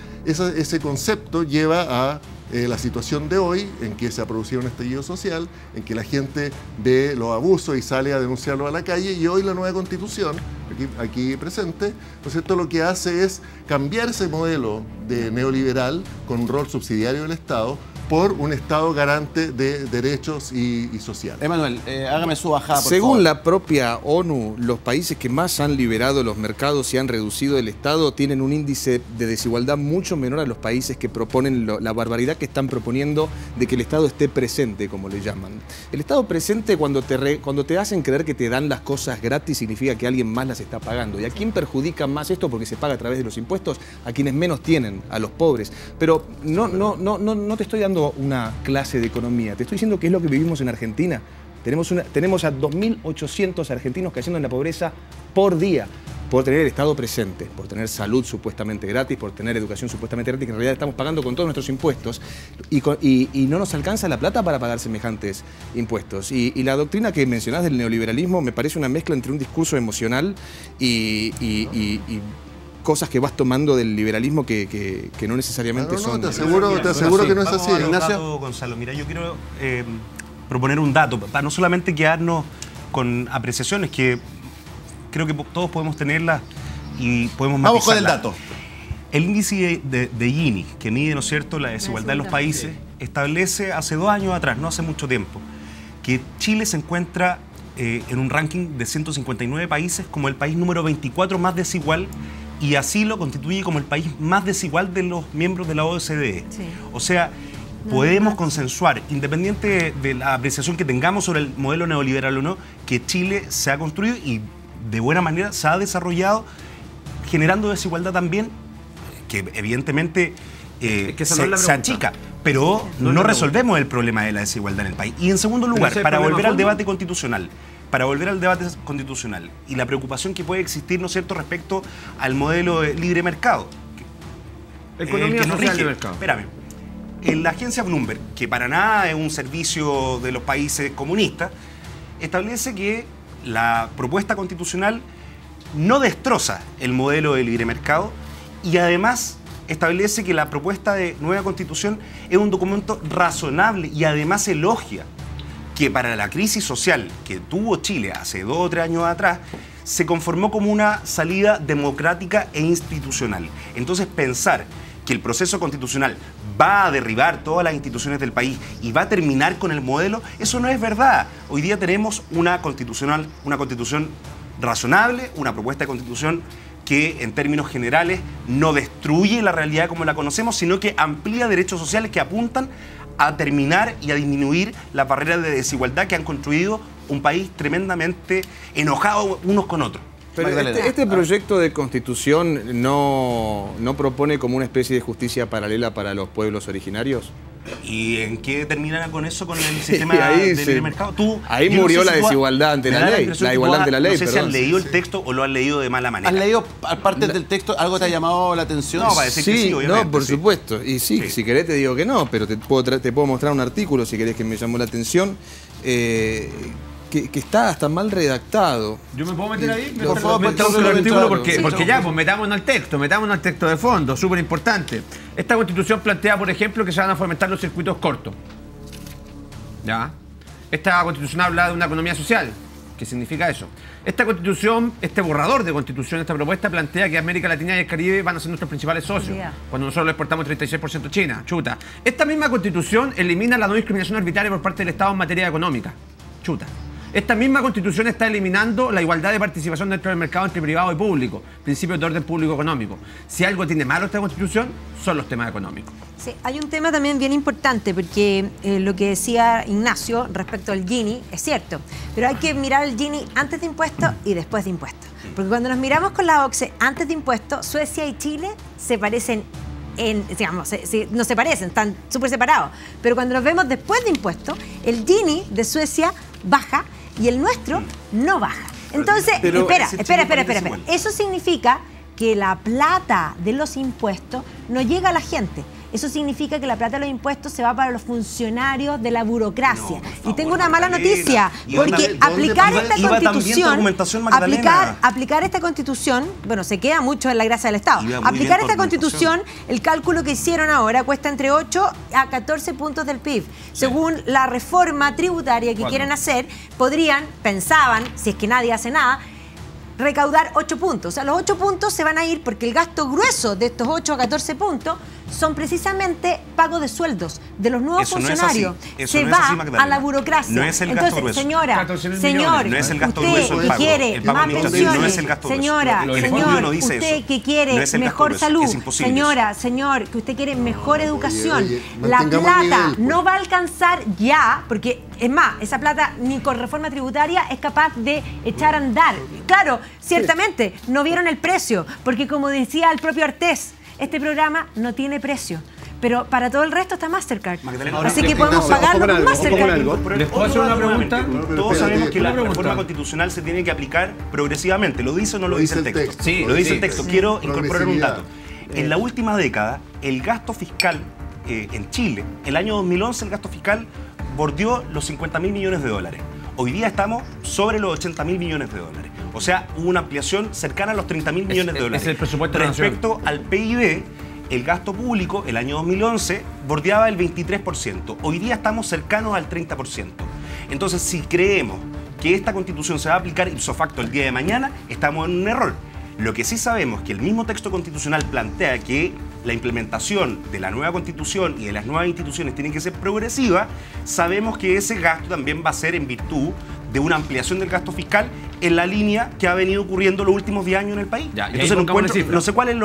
ese concepto lleva a la situación de hoy, en que se ha producido un estallido social, en que la gente ve los abusos y sale a denunciarlos a la calle, y hoy la nueva Constitución, aquí presente, ¿no es cierto?, lo que hace es cambiar ese modelo de neoliberal con un rol subsidiario del Estado por un Estado garante de derechos y social. Emanuel, hágame su bajada, por Según favor. la propia ONU, los países que más han liberado los mercados y han reducido el Estado tienen un índice de desigualdad mucho menor a los países que proponen la barbaridad que están proponiendo de que el Estado esté presente, como le llaman. El Estado presente, cuando te hacen creer que te dan las cosas gratis, significa que alguien más las está pagando. ¿Y a quién perjudica más esto? Porque se paga a través de los impuestos, a quienes menos tienen, a los pobres. Pero no te estoy dando una clase de economía, te estoy diciendo que es lo que vivimos en Argentina. Tenemos a 2.800 argentinos cayendo en la pobreza por día, por tener el Estado presente, por tener salud supuestamente gratis, por tener educación supuestamente gratis, que en realidad estamos pagando con todos nuestros impuestos, y no nos alcanza la plata para pagar semejantes impuestos. Y la doctrina que mencionás del neoliberalismo me parece una mezcla entre un discurso emocional y cosas que vas tomando del liberalismo que no necesariamente son... Te aseguro que no es así. Ignacio. Gonzalo, mira, yo quiero proponer un dato, para no solamente quedarnos con apreciaciones que creo que todos podemos tenerlas y podemos matizarlas. Vamos con el dato. El índice de Gini, que mide, ¿no es cierto?, la desigualdad en los países, establece hace 2 años atrás, no hace mucho tiempo, que Chile se encuentra en un ranking de 159 países como el país número 24 más desigual, y así lo constituye como el país más desigual de los miembros de la OCDE. Sí. O sea, podemos consensuar, independiente de la apreciación que tengamos sobre el modelo neoliberal o no, que Chile se ha construido y de buena manera se ha desarrollado generando desigualdad también, que evidentemente se achica, pero no resolvemos el problema de la desigualdad en el país. Y en segundo lugar, para volver al debate constitucional, y la preocupación que puede existir, ¿no es cierto?, respecto al modelo de libre mercado. Economía social de mercado. Espérame. En la agencia Bloomberg, que para nada es un servicio de los países comunistas, establece que la propuesta constitucional no destroza el modelo de libre mercado y además establece que la propuesta de nueva constitución es un documento razonable y además elogia que para la crisis social que tuvo Chile hace 2 o 3 años atrás, se conformó como una salida democrática e institucional. Entonces, pensar que el proceso constitucional va a derribar todas las instituciones del país y va a terminar con el modelo, eso no es verdad. Hoy día tenemos una constitución razonable, una propuesta de constitución que en términos generales no destruye la realidad como la conocemos, sino que amplía derechos sociales que apuntan a terminar y a disminuir las barreras de desigualdad que han construido un país tremendamente enojado unos con otros. Pero este proyecto de constitución no propone como una especie de justicia paralela para los pueblos originarios. ¿Y en qué terminará con eso, con el sistema de libre mercado? Ahí murió la desigualdad ante la ley. La igualdad ante la ley, no sé si han leído el texto o lo han leído de mala manera. ¿Has leído parte del texto? ¿Algo te ha llamado la atención? No, para decir que sí, obviamente. No, por supuesto. Y sí, si querés te digo que no, pero te puedo mostrar un artículo si querés que me llamó la atención. Que está hasta mal redactado. ¿Yo me puedo meter ahí? Por favor, porque ya, pues metámonos al texto de fondo, súper importante. Esta constitución plantea, por ejemplo, que se van a fomentar los circuitos cortos. ¿Ya? Esta constitución habla de una economía social. ¿Qué significa eso? Esta constitución, este borrador de constitución, esta propuesta plantea que América Latina y el Caribe van a ser nuestros principales socios. Cuando nosotros le exportamos 36% a China. Chuta. Esta misma constitución elimina la no discriminación arbitraria por parte del Estado en materia económica. Chuta. Esta misma constitución está eliminando la igualdad de participación dentro del mercado entre privado y público, principios de orden público económico. Si algo tiene malo esta constitución, son los temas económicos. Sí, hay un tema también bien importante, porque lo que decía Ignacio respecto al Gini es cierto, pero hay que mirar el Gini antes de impuestos y después de impuestos. Porque cuando nos miramos con la OCDE antes de impuestos, Suecia y Chile se parecen no se parecen, están súper separados. Pero cuando nos vemos después de impuestos, el Gini de Suecia baja y el nuestro no baja. Entonces, espera. Eso significa que la plata de los impuestos no llega a la gente. eso significa que la plata de los impuestos se va para los funcionarios de la burocracia. Y tengo una mala noticia, porque aplicar esta constitución, bueno, se queda mucho en la gracia del Estado. Aplicar esta constitución, el cálculo que hicieron ahora cuesta entre 8 a 14 puntos del PIB. Según la reforma tributaria que quieren hacer, pensaban, si es que nadie hace nada, recaudar 8 puntos. O sea, los 8 puntos se van a ir porque el gasto grueso de estos 8 a 14 puntos son precisamente pago de sueldos de los nuevos funcionarios. Se va a la burocracia. No es el gasto grueso. Señora, señor, no es el gasto grueso usted que quiere más pensiones, no es el gasto grueso. señora, señor, usted que quiere mejor salud, señora, señor, que usted quiere mejor educación, la plata no va a alcanzar ya, porque es más, esa plata ni con reforma tributaria es capaz de echar a andar. Claro, ciertamente, no vieron el precio, porque como decía el propio Artés, este programa no tiene precio. Pero para todo el resto está Mastercard. Así que podemos pagarlo con Mastercard. ¿Les puedo hacer una pregunta? Todos sabemos que la reforma constitucional se tiene que aplicar progresivamente. ¿Lo dice o no lo dice el texto? Sí, lo dice el texto. Quiero incorporar un dato. En la última década, el gasto fiscal en Chile, el año 2011, el gasto fiscal bordeó los 50.000 millones de dólares. Hoy día estamos sobre los 80.000 millones de dólares. O sea, hubo una ampliación cercana a los 30.000 millones de dólares. Es el presupuesto de la nación. Respecto al PIB, el gasto público, el año 2011, bordeaba el 23%. Hoy día estamos cercanos al 30%. Entonces, si creemos que esta Constitución se va a aplicar ipso facto el día de mañana, estamos en un error. Lo que sí sabemos es que el mismo texto constitucional plantea que la implementación de la nueva Constitución y de las nuevas instituciones tiene que ser progresiva. Sabemos que ese gasto también va a ser en virtud de una ampliación del gasto fiscal en la línea que ha venido ocurriendo los últimos 10 años en el país. Entonces no sé cuál es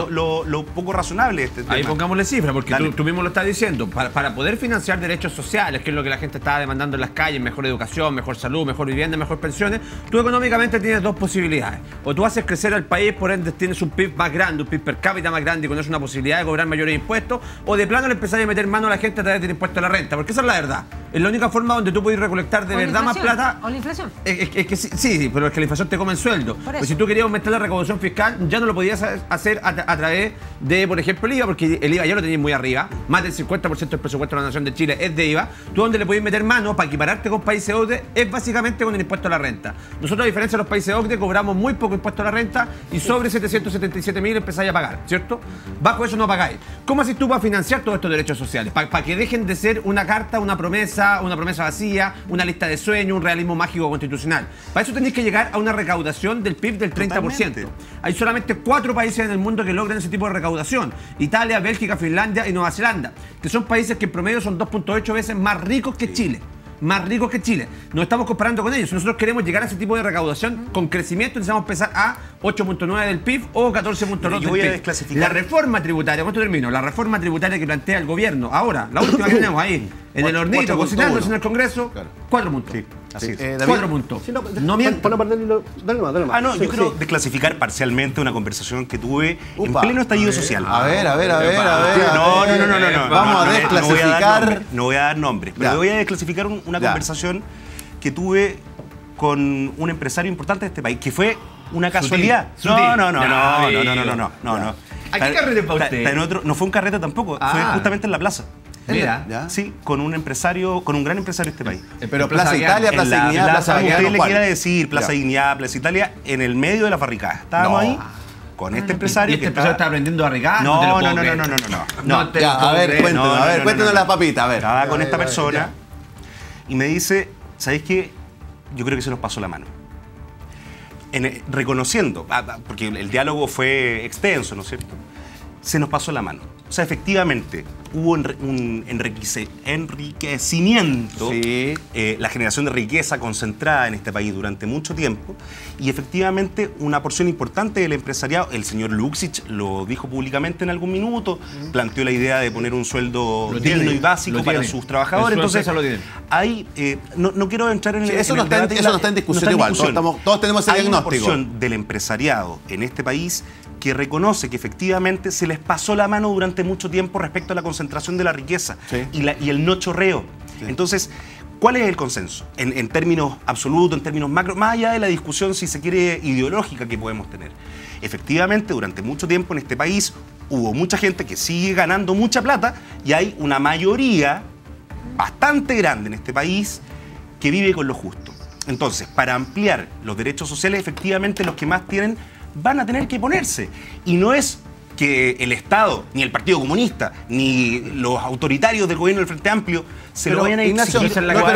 lo poco razonable de este tema. Ahí pongámosle cifra, porque tú mismo lo estás diciendo. Para poder financiar derechos sociales, que es lo que la gente está demandando en las calles, mejor educación, mejor salud, mejor vivienda, mejor pensiones, tú económicamente tienes dos posibilidades. O tú haces crecer al país, por ende tienes un PIB más grande, un PIB per cápita más grande, y con eso una posibilidad de cobrar mayores impuestos, o de plano le empezás a meter mano a la gente a través del impuesto a la renta, porque esa es la verdad. Es la única forma donde tú puedes recolectar de verdad más plata. ¿O la inflación? Es que sí, pero es que la inflación te come el sueldo. Pues si tú querías aumentar la recaudación fiscal, ya no lo podías hacer a través de, por ejemplo, el IVA, porque el IVA ya lo tenías muy arriba. Más del 50% del presupuesto de la Nación de Chile es de IVA. Tú donde le podías meter mano para equipararte con países OCDE es básicamente con el impuesto a la renta. Nosotros, a diferencia de los países OCDE, cobramos muy poco impuesto a la renta y sobre 777.000 empezáis a pagar, ¿cierto? Bajo eso no pagáis. ¿Cómo haces tú para financiar todos estos derechos sociales? Para que dejen de ser una carta, una promesa vacía, una lista de sueños, un realismo mágico constitucional. Para eso tenéis que llegar a una recaudación del PIB del 30%. Totalmente. Hay solamente 4 países en el mundo que logran ese tipo de recaudación: Italia, Bélgica, Finlandia y Nueva Zelanda, que son países que en promedio son 2.8 veces más ricos que Chile. Más ricos que Chile. Nos estamos comparando con ellos. Si nosotros queremos llegar a ese tipo de recaudación con crecimiento, necesitamos empezar a 8.9 del PIB o 14.2 del PIB. Voy a desclasificar. La reforma tributaria, ¿cuánto termino? La reforma tributaria que plantea el gobierno ahora, la última que tenemos ahí, en el hornito, cocinándose en el Congreso, 4 puntos. Sí, así es. 4 puntos. Sí, no miento. Dale más. No, yo quiero desclasificar parcialmente una conversación que tuve en pleno estallido social. A ver. No. Vamos a desclasificar. No voy a dar nombres, pero voy a desclasificar una conversación que tuve con un empresario importante de este país, que fue una casualidad. No. ¿A qué carrete para usted? No fue un carrete tampoco, fue justamente en la plaza. Mira, sí, con un gran empresario de este país. Pero Plaza Italia, Plaza Dignidad, Plaza Como Baquedano, usted le quiera decir, Plaza Dignidad, Plaza Italia, en el medio de la barricada. Estábamos ahí con este empresario. ¿Y este empresario está aprendiendo a regar? No. A ver, cuéntanos la papita, a ver. Estaba con esta persona y me dice, ¿sabéis qué? Yo creo que se nos pasó la mano. Reconociendo, porque el diálogo fue extenso, ¿no es cierto? Se nos pasó la mano. O sea, efectivamente, hubo un enriquecimiento, la generación de riqueza concentrada en este país durante mucho tiempo, y efectivamente una porción importante del empresariado, el señor Luksich lo dijo públicamente en algún minuto, planteó la idea de poner un sueldo digno y básico para sus trabajadores. Entonces, ahí no quiero entrar en el eso no está en discusión igual, todos tenemos ese diagnóstico. Hay una porción del empresariado en este país que reconoce que efectivamente se les pasó la mano durante mucho tiempo respecto a la concentración de la riqueza y el no chorreo. Sí. Entonces, ¿cuál es el consenso? En términos absolutos, en términos macro, más allá de la discusión, si se quiere, ideológica que podemos tener. Efectivamente, durante mucho tiempo en este país hubo mucha gente que sigue ganando mucha plata y hay una mayoría bastante grande en este país que vive con lo justo. Entonces, para ampliar los derechos sociales, efectivamente los que más tienen van a tener que ponerse. Y no es que el Estado, ni el Partido Comunista, ni los autoritarios del gobierno del Frente Amplio se lo vayan a exigir.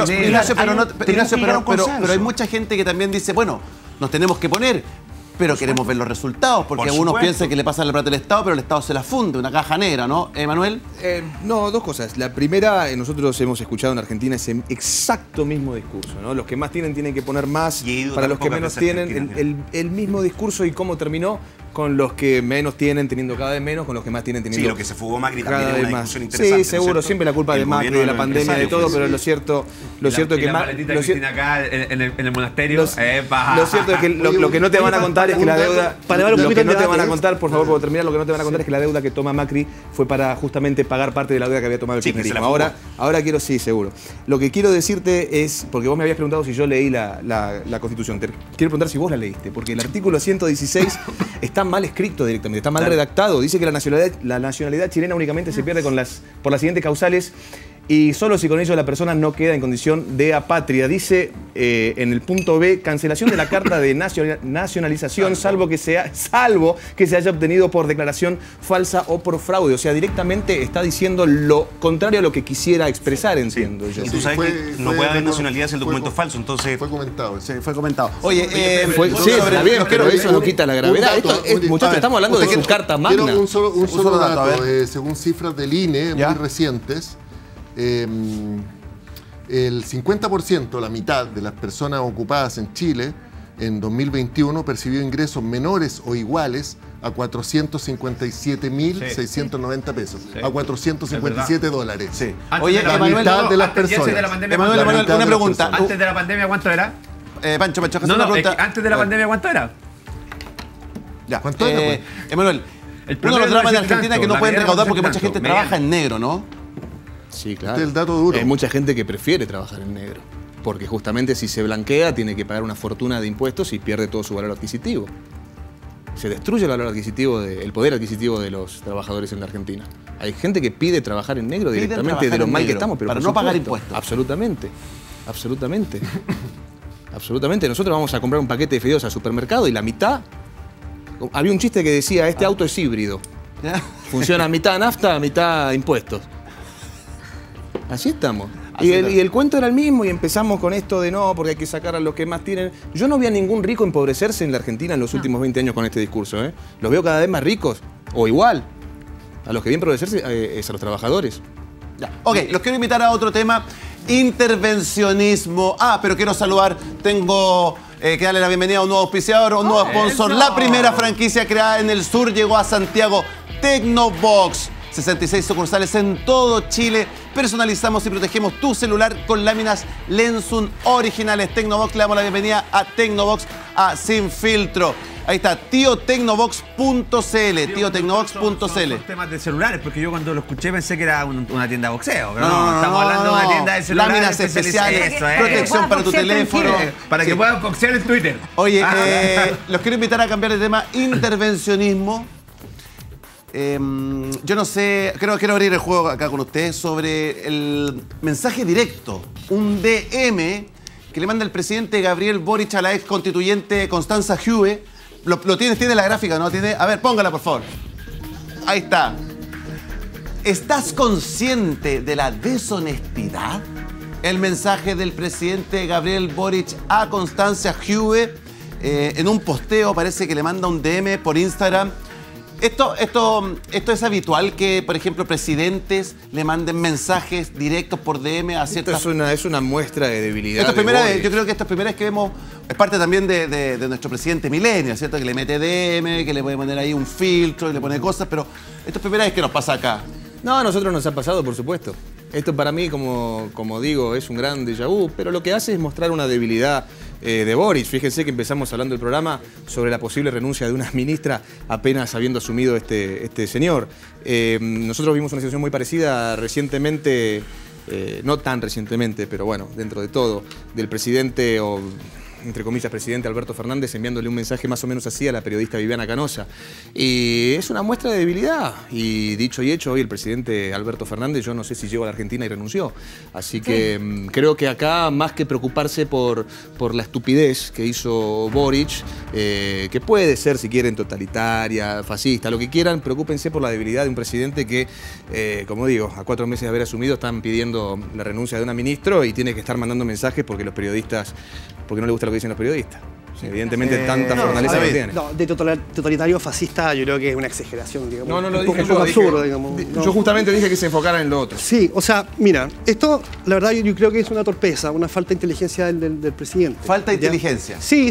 Pero hay mucha gente que también dice, bueno, nos tenemos que poner, pero queremos ver los resultados, porque algunos piensan que le pasan la plata al Estado, pero el Estado se la funde, una caja negra, ¿no, Manuel? No, dos cosas. La primera, nosotros hemos escuchado en Argentina ese exacto mismo discurso, ¿no? Los que más tienen que poner más, para los que menos tienen, el mismo discurso. ¿Y cómo terminó? Con los que menos tienen teniendo cada vez menos, con los que más tienen teniendo lo que se fugó Macri también es una discusión interesante. Sí, seguro, siempre la culpa de Macri, de la pandemia, de todo, pero lo cierto es que acá en el monasterio. Lo cierto es que lo que no te van a contar es que la deuda, lo que no te van a contar, por favor, puedo terminar, lo que no te van a contar es que la deuda que toma Macri fue para justamente pagar parte de la deuda que había tomado el kirchnerismo. Ahora quiero, sí, seguro. Lo que quiero decirte es, porque vos me habías preguntado si yo leí la Constitución, te quiero preguntar si vos la leíste, porque el artículo 116 está mal escrito directamente, está mal redactado. Dice que la nacionalidad chilena únicamente se pierde por las siguientes causales y solo si con ello la persona no queda en condición de apátrida. Dice en el punto B, cancelación de la carta de nacionalización salvo que se haya obtenido por declaración falsa o por fraude. O sea, directamente está diciendo lo contrario a lo que quisiera expresar, entiendo yo. Y tú sabes que no puede haber nacionalidad si el documento es falso, entonces... Fue comentado. Sí, fue comentado. Oye, está bien, pero eso no quita la gravedad. Muchachos, estamos hablando de su carta magna. Quiero un solo dato. Según cifras del INE muy recientes, el 50%, la mitad de las personas ocupadas en Chile en 2021 percibió ingresos menores o iguales a 457.690 pesos, a 457 dólares. Sí. Oye, la mitad de las personas. Emanuel, una pregunta. ¿Antes de la pandemia cuánto era? Pancho, una pregunta. ¿Antes de la pandemia cuánto era? Ya. ¿Cuánto era, pues? Emanuel, uno de los dramas de Argentina es que no pueden recaudar porque mucha gente trabaja en negro, ¿no? Sí, claro. Este es el dato duro. Hay mucha gente que prefiere trabajar en negro, porque justamente si se blanquea tiene que pagar una fortuna de impuestos y pierde todo su valor adquisitivo. Se destruye el valor adquisitivo, el poder adquisitivo de los trabajadores en la Argentina. Hay gente que pide trabajar en negro directamente de lo mal que estamos, pero para no pagar impuestos. Absolutamente. Nosotros vamos a comprar un paquete de fideos al supermercado y la mitad... Había un chiste que decía, este auto es híbrido. Funciona mitad nafta, mitad impuestos. Así estamos. Y el cuento era el mismo y empezamos con esto de no, porque hay que sacar a los que más tienen. Yo no vi a ningún rico empobrecerse en la Argentina en los últimos 20 años con este discurso. Los veo cada vez más ricos, o igual. A los que ven empobrecerse es a los trabajadores. Ya. Ok, los quiero invitar a otro tema. Intervencionismo. Pero quiero saludar, tengo que darle la bienvenida a un nuevo auspiciador, un nuevo sponsor. La primera franquicia creada en el sur llegó a Santiago, Tecnobox. 66 sucursales en todo Chile. Personalizamos y protegemos tu celular con láminas Lensun originales. Tecnobox, le damos la bienvenida a Tecnobox, a Sin Filtro. Ahí está, tiotecnobox.cl, tiotecnobox.cl. Temas de celulares, porque yo cuando lo escuché pensé que era una tienda de boxeo. Pero no, estamos hablando de una tienda de celulares. Láminas especiales, protección para tu teléfono. Para que puedan boxear en Twitter. Oye, los quiero invitar a cambiar de tema. Intervencionismo. Yo no sé, quiero abrir el juego acá con ustedes sobre el mensaje directo, un DM que le manda el presidente Gabriel Boric a la ex constituyente Constanza Huve. Tiene la gráfica, ¿no? A ver, póngala, por favor. Ahí está. ¿Estás consciente de la deshonestidad? El mensaje del presidente Gabriel Boric a Constanza Huve en un posteo, parece que le manda un DM por Instagram. Esto es habitual que, por ejemplo, presidentes le manden mensajes directos por DM a ciertas... Es una muestra de debilidad. Yo creo que esto es primera vez que vemos, es parte también de nuestro presidente Milenio, ¿cierto? Que le mete DM, que le puede poner ahí un filtro y le pone cosas, pero esto es primera vez que nos pasa acá. No, a nosotros nos ha pasado, por supuesto. Esto para mí, como digo, es un gran déjà vu, pero lo que hace es mostrar una debilidad de Boric. Fíjense que empezamos hablando del programa sobre la posible renuncia de una ministra apenas habiendo asumido este señor. Nosotros vimos una situación muy parecida recientemente, no tan recientemente, pero bueno, dentro de todo, del presidente entre comillas, presidente Alberto Fernández enviándole un mensaje más o menos así a la periodista Viviana Canosa. Y es una muestra de debilidad. Y dicho y hecho, hoy el presidente Alberto Fernández, yo no sé si llegó a la Argentina y renunció. Así que creo que acá, más que preocuparse por la estupidez que hizo Boric, que puede ser, si quieren, totalitaria, fascista, lo que quieran, preocúpense por la debilidad de un presidente que, como digo, a 4 meses de haber asumido están pidiendo la renuncia de una ministra y tiene que estar mandando mensajes porque los periodistas, porque no le gusta lo que dicen los periodistas. Evidentemente tanta fortaleza que tiene. No, de totalitario fascista yo creo que es una exageración, digamos. No lo un dije poco yo. absurdo, digamos. Yo justamente dije que se enfocaran en lo otro. Sí, o sea, mira, esto, la verdad, yo creo que es una torpeza, una falta de inteligencia del presidente. Falta de ¿Ya? inteligencia. Sí,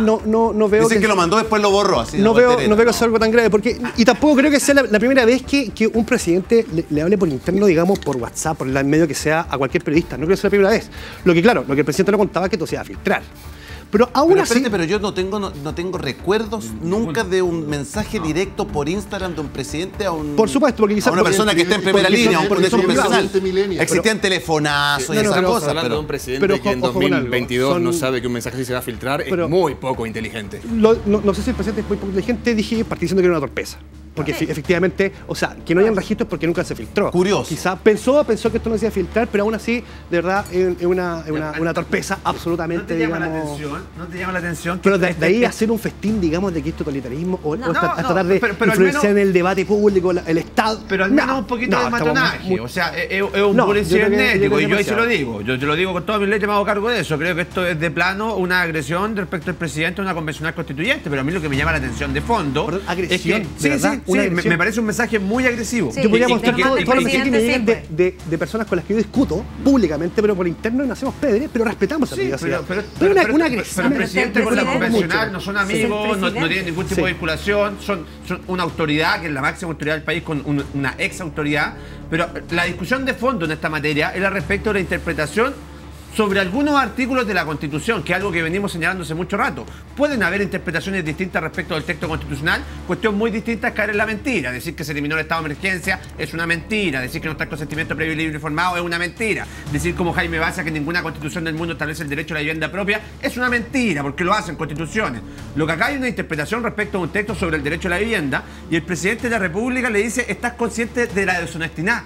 no veo. Dicen que lo mandó, después lo borró. Así no veo que sea algo tan grave, porque, y tampoco creo que sea la primera vez que un presidente le hable por interno, digamos, por WhatsApp, por el medio que sea, a cualquier periodista. No creo que sea la primera vez. Lo que el presidente no contaba es que todo se iba a filtrar. Pero aún así... Espérate, pero yo no tengo recuerdos nunca de un mensaje directo por Instagram de un presidente a un... Por supuesto, porque quizás... A una persona que está en primera línea, a un profesor personal. millennial. Existían telefonazos y esas Estamos cosas, hablando de un presidente que en ojo con algo, 2022 no sabe que un mensaje así se va a filtrar, es muy poco inteligente. No sé si el presidente es muy poco inteligente, dije, partí diciendo que era una torpeza. Porque efectivamente, o sea, que no hayan registros porque nunca se filtró. Curioso. Quizás pensó que esto no se iba a filtrar, pero aún así, de verdad, es una torpeza absolutamente, ¿No te llama digamos... la atención? ¿No te llama la atención? Pero de ahí a hacer un festín, digamos, de que es totalitarismo o tratar de pero influenciar en el debate público, el Estado. Pero al menos un poquito de matonaje. O sea, es un bullying cibernético. Y yo ahí se lo digo. Yo te lo digo con toda mi leche, me hago cargo de eso. Creo que esto es de plano una agresión respecto al presidente de una convencional constituyente. Pero a mí lo que me llama la atención de fondo... ¿Perdón, agresión? Es que, sí, me parece un mensaje muy agresivo. Sí, Yo podría mostrar y- todos y- los y- mensajes que me llegan siempre. de personas con las que yo discuto públicamente, pero por interno no hacemos pedres, pero respetamos esa Sí, privacidad. pero una agresión. pero el presidente con la presidente convencional mucho. no son Es el amigos, no presidente. tienen ningún tipo de vinculación, son una autoridad que es la máxima autoridad del país con una ex autoridad. Pero la discusión de fondo en esta materia era respecto a la interpretación sobre algunos artículos de la Constitución, que es algo que venimos señalando hace mucho rato. Pueden haber interpretaciones distintas respecto del texto constitucional, cuestión muy distinta es caer en la mentira. Decir que se eliminó el estado de emergencia es una mentira, decir que no está el consentimiento previo, libre y informado es una mentira, decir como Jaime Baza que ninguna constitución del mundo establece el derecho a la vivienda propia es una mentira, porque lo hacen constituciones. Lo que acá hay una interpretación respecto a un texto sobre el derecho a la vivienda y el presidente de la República le dice, ¿estás consciente de la deshonestidad?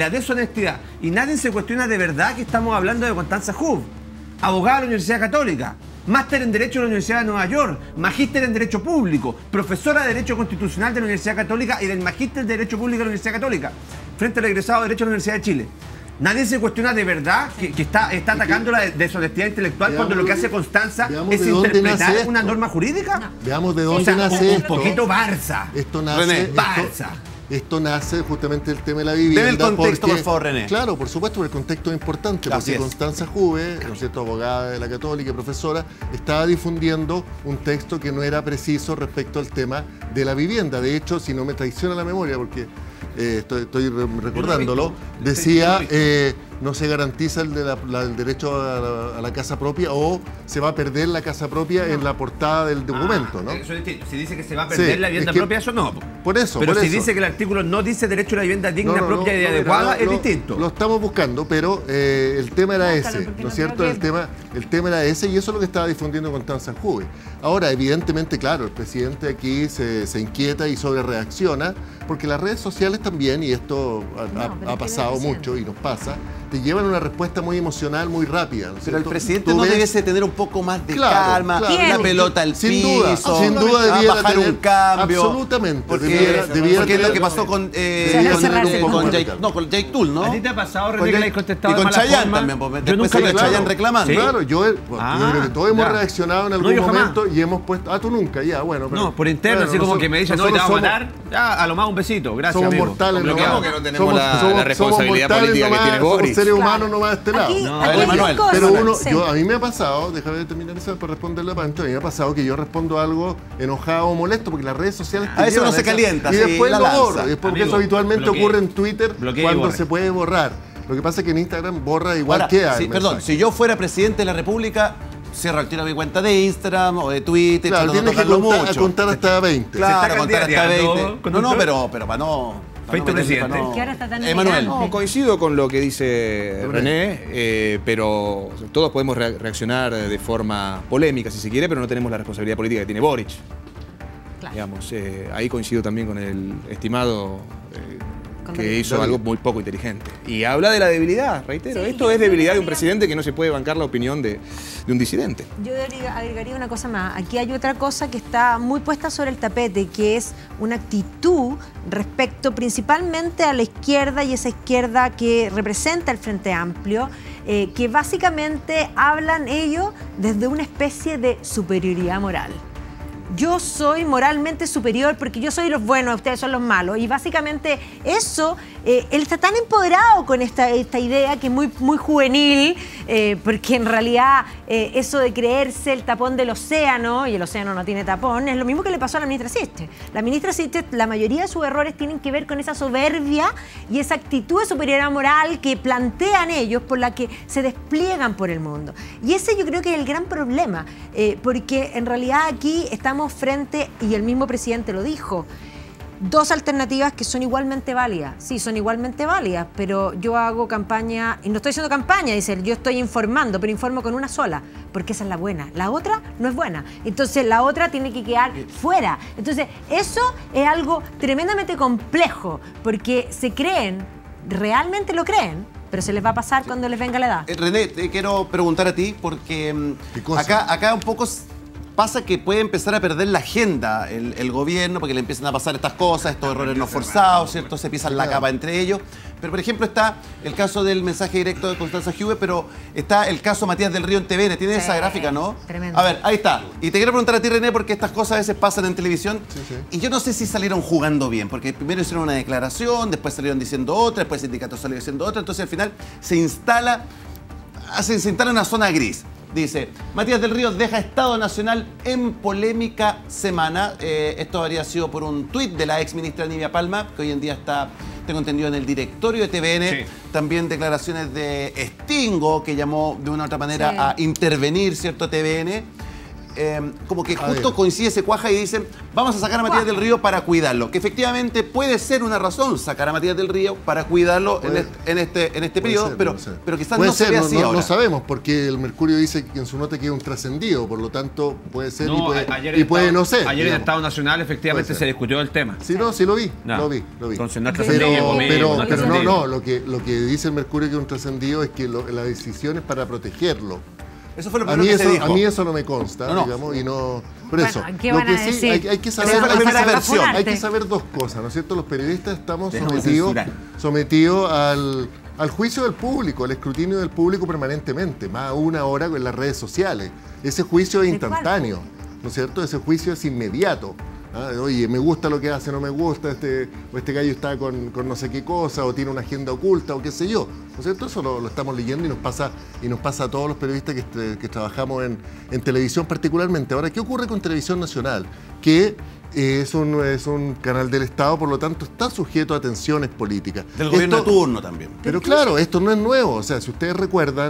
Y nadie se cuestiona de verdad que estamos hablando de Constanza Hub, abogada de la Universidad Católica, máster en Derecho de la Universidad de Nueva York, magíster en Derecho Público, profesora de Derecho Constitucional de la Universidad Católica y del magíster de Derecho Público de la Universidad Católica, frente al egresado de Derecho de la Universidad de Chile. Nadie se cuestiona de verdad que está atacando la deshonestidad intelectual cuando lo que hace Constanza es interpretar una norma jurídica. Veamos de dónde nace un esto. poquito Barça. Esto nace... René, Barça. Esto nace justamente del tema de la vivienda. Deme el contexto, por favor, René. Claro, por supuesto, porque el contexto es importante. Así Porque es. Constanza Juve, ¿no es cierto?, abogada de la Católica y profesora, estaba difundiendo un texto que no era preciso respecto al tema de la vivienda. De hecho, si no me traiciona la memoria, porque estoy recordándolo, decía... no se garantiza el derecho a la casa propia o se va a perder la casa propia en la portada del documento, ¿no? Eso es distinto. Si dice que se va a perder Sí, la vivienda es que- propia, eso no. Por eso, Pero por si eso. dice que el artículo no dice derecho a la vivienda digna, No, propia y adecuada, es distinto. Lo estamos buscando, pero el tema era Búscalo, ese, porque ¿no es no cierto? creo El tema era ese y eso es lo que estaba difundiendo Constanza Juve. Ahora, evidentemente, claro, el presidente aquí se inquieta y sobrereacciona, porque las redes sociales también, y esto ha pasado mucho y nos pasa, te llevan una respuesta muy emocional, muy rápida. ¿no es Pero el cierto? presidente Tú no ves- debiese tener un poco más de Claro, calma, claro. la Tiene. pelota al Sin piso, duda debiera bajar tener, un cambio. Absolutamente. Porque, debiera porque es lo tener- que pasó con cerrarse, con ¿no? Jake Tool, ¿no? ¿A ti te ha pasado, Con René, que le Jay- has contestado y de con mala Chayanne forma? también, porque Yo después nunca salió lo he hecho. Chayanne reclamando. ¿Sí? Claro, yo creo que todos hemos ya. reaccionado en No, algún yo jamás. momento y hemos puesto... Ah, tú nunca, ya, bueno. Pero, No, por interno, bueno, así como nosotros- que me dicen, no, te nosotros vamos a somos- matar, ya, a lo más un besito. Gracias, Somos amigo. mortales, Bloqueado. nomás. que no tenemos la responsabilidad mortales política que nomás, tiene somos Boris. seres Claro. humanos nomás de este lado. Aquí, No, aquí hay Manuel, dos cosas. Pero uno, Sí. a mí me ha pasado, déjame terminar eso para responderle a Pancho, a mí me ha pasado que yo respondo algo enojado o molesto porque las redes sociales te A veces llevan uno se esa- calienta, y sí, después la lo lanza. borro, y después porque Amigo, eso habitualmente bloquee. ocurre en Twitter Bloquee y cuando borre. se puede borrar. Lo que pasa es que en Instagram borra igual Ahora, queda. sí, el perdón, mensaje. si yo fuera presidente de la República, cierro al tiro mi cuenta de Instagram o de Twitter, Claro, trato de no tienes que tocarlo contar, mucho. a contar hasta 20. Claro, está contar hasta candidateando 20. con No, un no, tro- pero para no Feito presidente. Que ahora está tan Emanuel. elegante. No, coincido con lo que dice René, pero todos podemos reaccionar de forma polémica, si se quiere, pero no tenemos la responsabilidad política que tiene Boric. Claro. Digamos, ahí coincido también con el estimado Con que David. hizo algo muy poco inteligente. Y habla de la debilidad, reitero. Sí, Esto es debilidad de un mira. presidente que no se puede bancar la opinión de un disidente. Yo agregaría una cosa más. Aquí hay otra cosa que está muy puesta sobre el tapete, que es una actitud respecto principalmente a la izquierda y esa izquierda que representa el Frente Amplio, que básicamente hablan ellos desde una especie de superioridad moral. Yo soy moralmente superior porque yo soy los buenos, ustedes son los malos. Y básicamente eso, él está tan empoderado con esta idea que es muy, muy juvenil, porque en realidad eso de creerse el tapón del océano, y el océano no tiene tapón, es lo mismo que le pasó a la ministra Siches. La ministra Siches, la mayoría de sus errores tienen que ver con esa soberbia y esa actitud de superioridad moral que plantean ellos, por la que se despliegan por el mundo. Y ese yo creo que es el gran problema, porque en realidad aquí estamos frente, y el mismo presidente lo dijo, dos alternativas que son igualmente válidas. Sí, son igualmente válidas, pero yo hago campaña, y no estoy haciendo campaña, dice él, yo estoy informando, pero informo con una sola, porque esa es la buena. La otra no es buena. Entonces la otra tiene que quedar fuera. Entonces eso es algo tremendamente complejo, porque se creen, realmente lo creen, pero se les va a pasar cuando les venga la edad. René, te quiero preguntar a ti, porque acá un poco pasa que puede empezar a perder la agenda el gobierno, porque le empiezan a pasar estas cosas, estos errores no forzados, ¿cierto? Se pisan la capa entre ellos. Pero, por ejemplo, está el caso del mensaje directo de Constanza Huve, pero está el caso Matías del Río en TVN. Tiene esa gráfica, ¿no? Tremendo. A ver, ahí está. Y te quiero preguntar a ti, René, porque estas cosas a veces pasan en televisión. Sí. Y yo no sé si salieron jugando bien, porque primero hicieron una declaración, después salieron diciendo otra, después el sindicato salió diciendo otra. Entonces, al final, se instala una zona gris. Dice, Matías del Río deja Estado Nacional en polémica semana. Esto habría sido por un tuit de la ex ministra Nivia Palma, que hoy en día está, tengo entendido, en el directorio de TVN. Sí. También declaraciones de Stingo, que llamó de una u otra manera Sí. a intervenir, ¿cierto?, TVN. Como que justo coincide, se cuaja y dicen, vamos a sacar a Matías del Río para cuidarlo. Que efectivamente puede ser una razón sacar a Matías del Río para cuidarlo en este periodo, pero quizás no se ve así ahora. No sabemos, porque el Mercurio dice que en su nota que es un trascendido, por lo tanto puede ser y puede no ser. Ayer en digamos. Estado Nacional efectivamente se discutió el tema. Sí, no, sí lo vi, No. lo vi. Entonces no es Pero, trascendido. lo que dice el Mercurio que es un trascendido es que la decisión es para protegerlo. Eso fue lo primero que se dijo. A mí eso no me consta, No. digamos, y no... Por Bueno, eso, ¿qué lo van que a sí decir? hay que Esa saber... fue la primera versión. Hay que saber dos cosas, ¿no es cierto? Los periodistas estamos Dejemos sometidos al juicio del público, al escrutinio del público permanentemente, más una hora en las redes sociales. Ese juicio es ¿De cuál? instantáneo, ¿no es cierto? Ese juicio es inmediato. Oye, me gusta lo que hace, no me gusta, este gallo está con no sé qué cosa, o tiene una agenda oculta, o qué sé yo. ¿No es cierto? Eso lo estamos leyendo y nos pasa a todos los periodistas que trabajamos en televisión particularmente. Ahora, ¿qué ocurre con Televisión Nacional? Que es un canal del Estado, por lo tanto está sujeto a tensiones políticas. Del gobierno de turno también. Pero claro, esto no es nuevo. O sea, si ustedes recuerdan,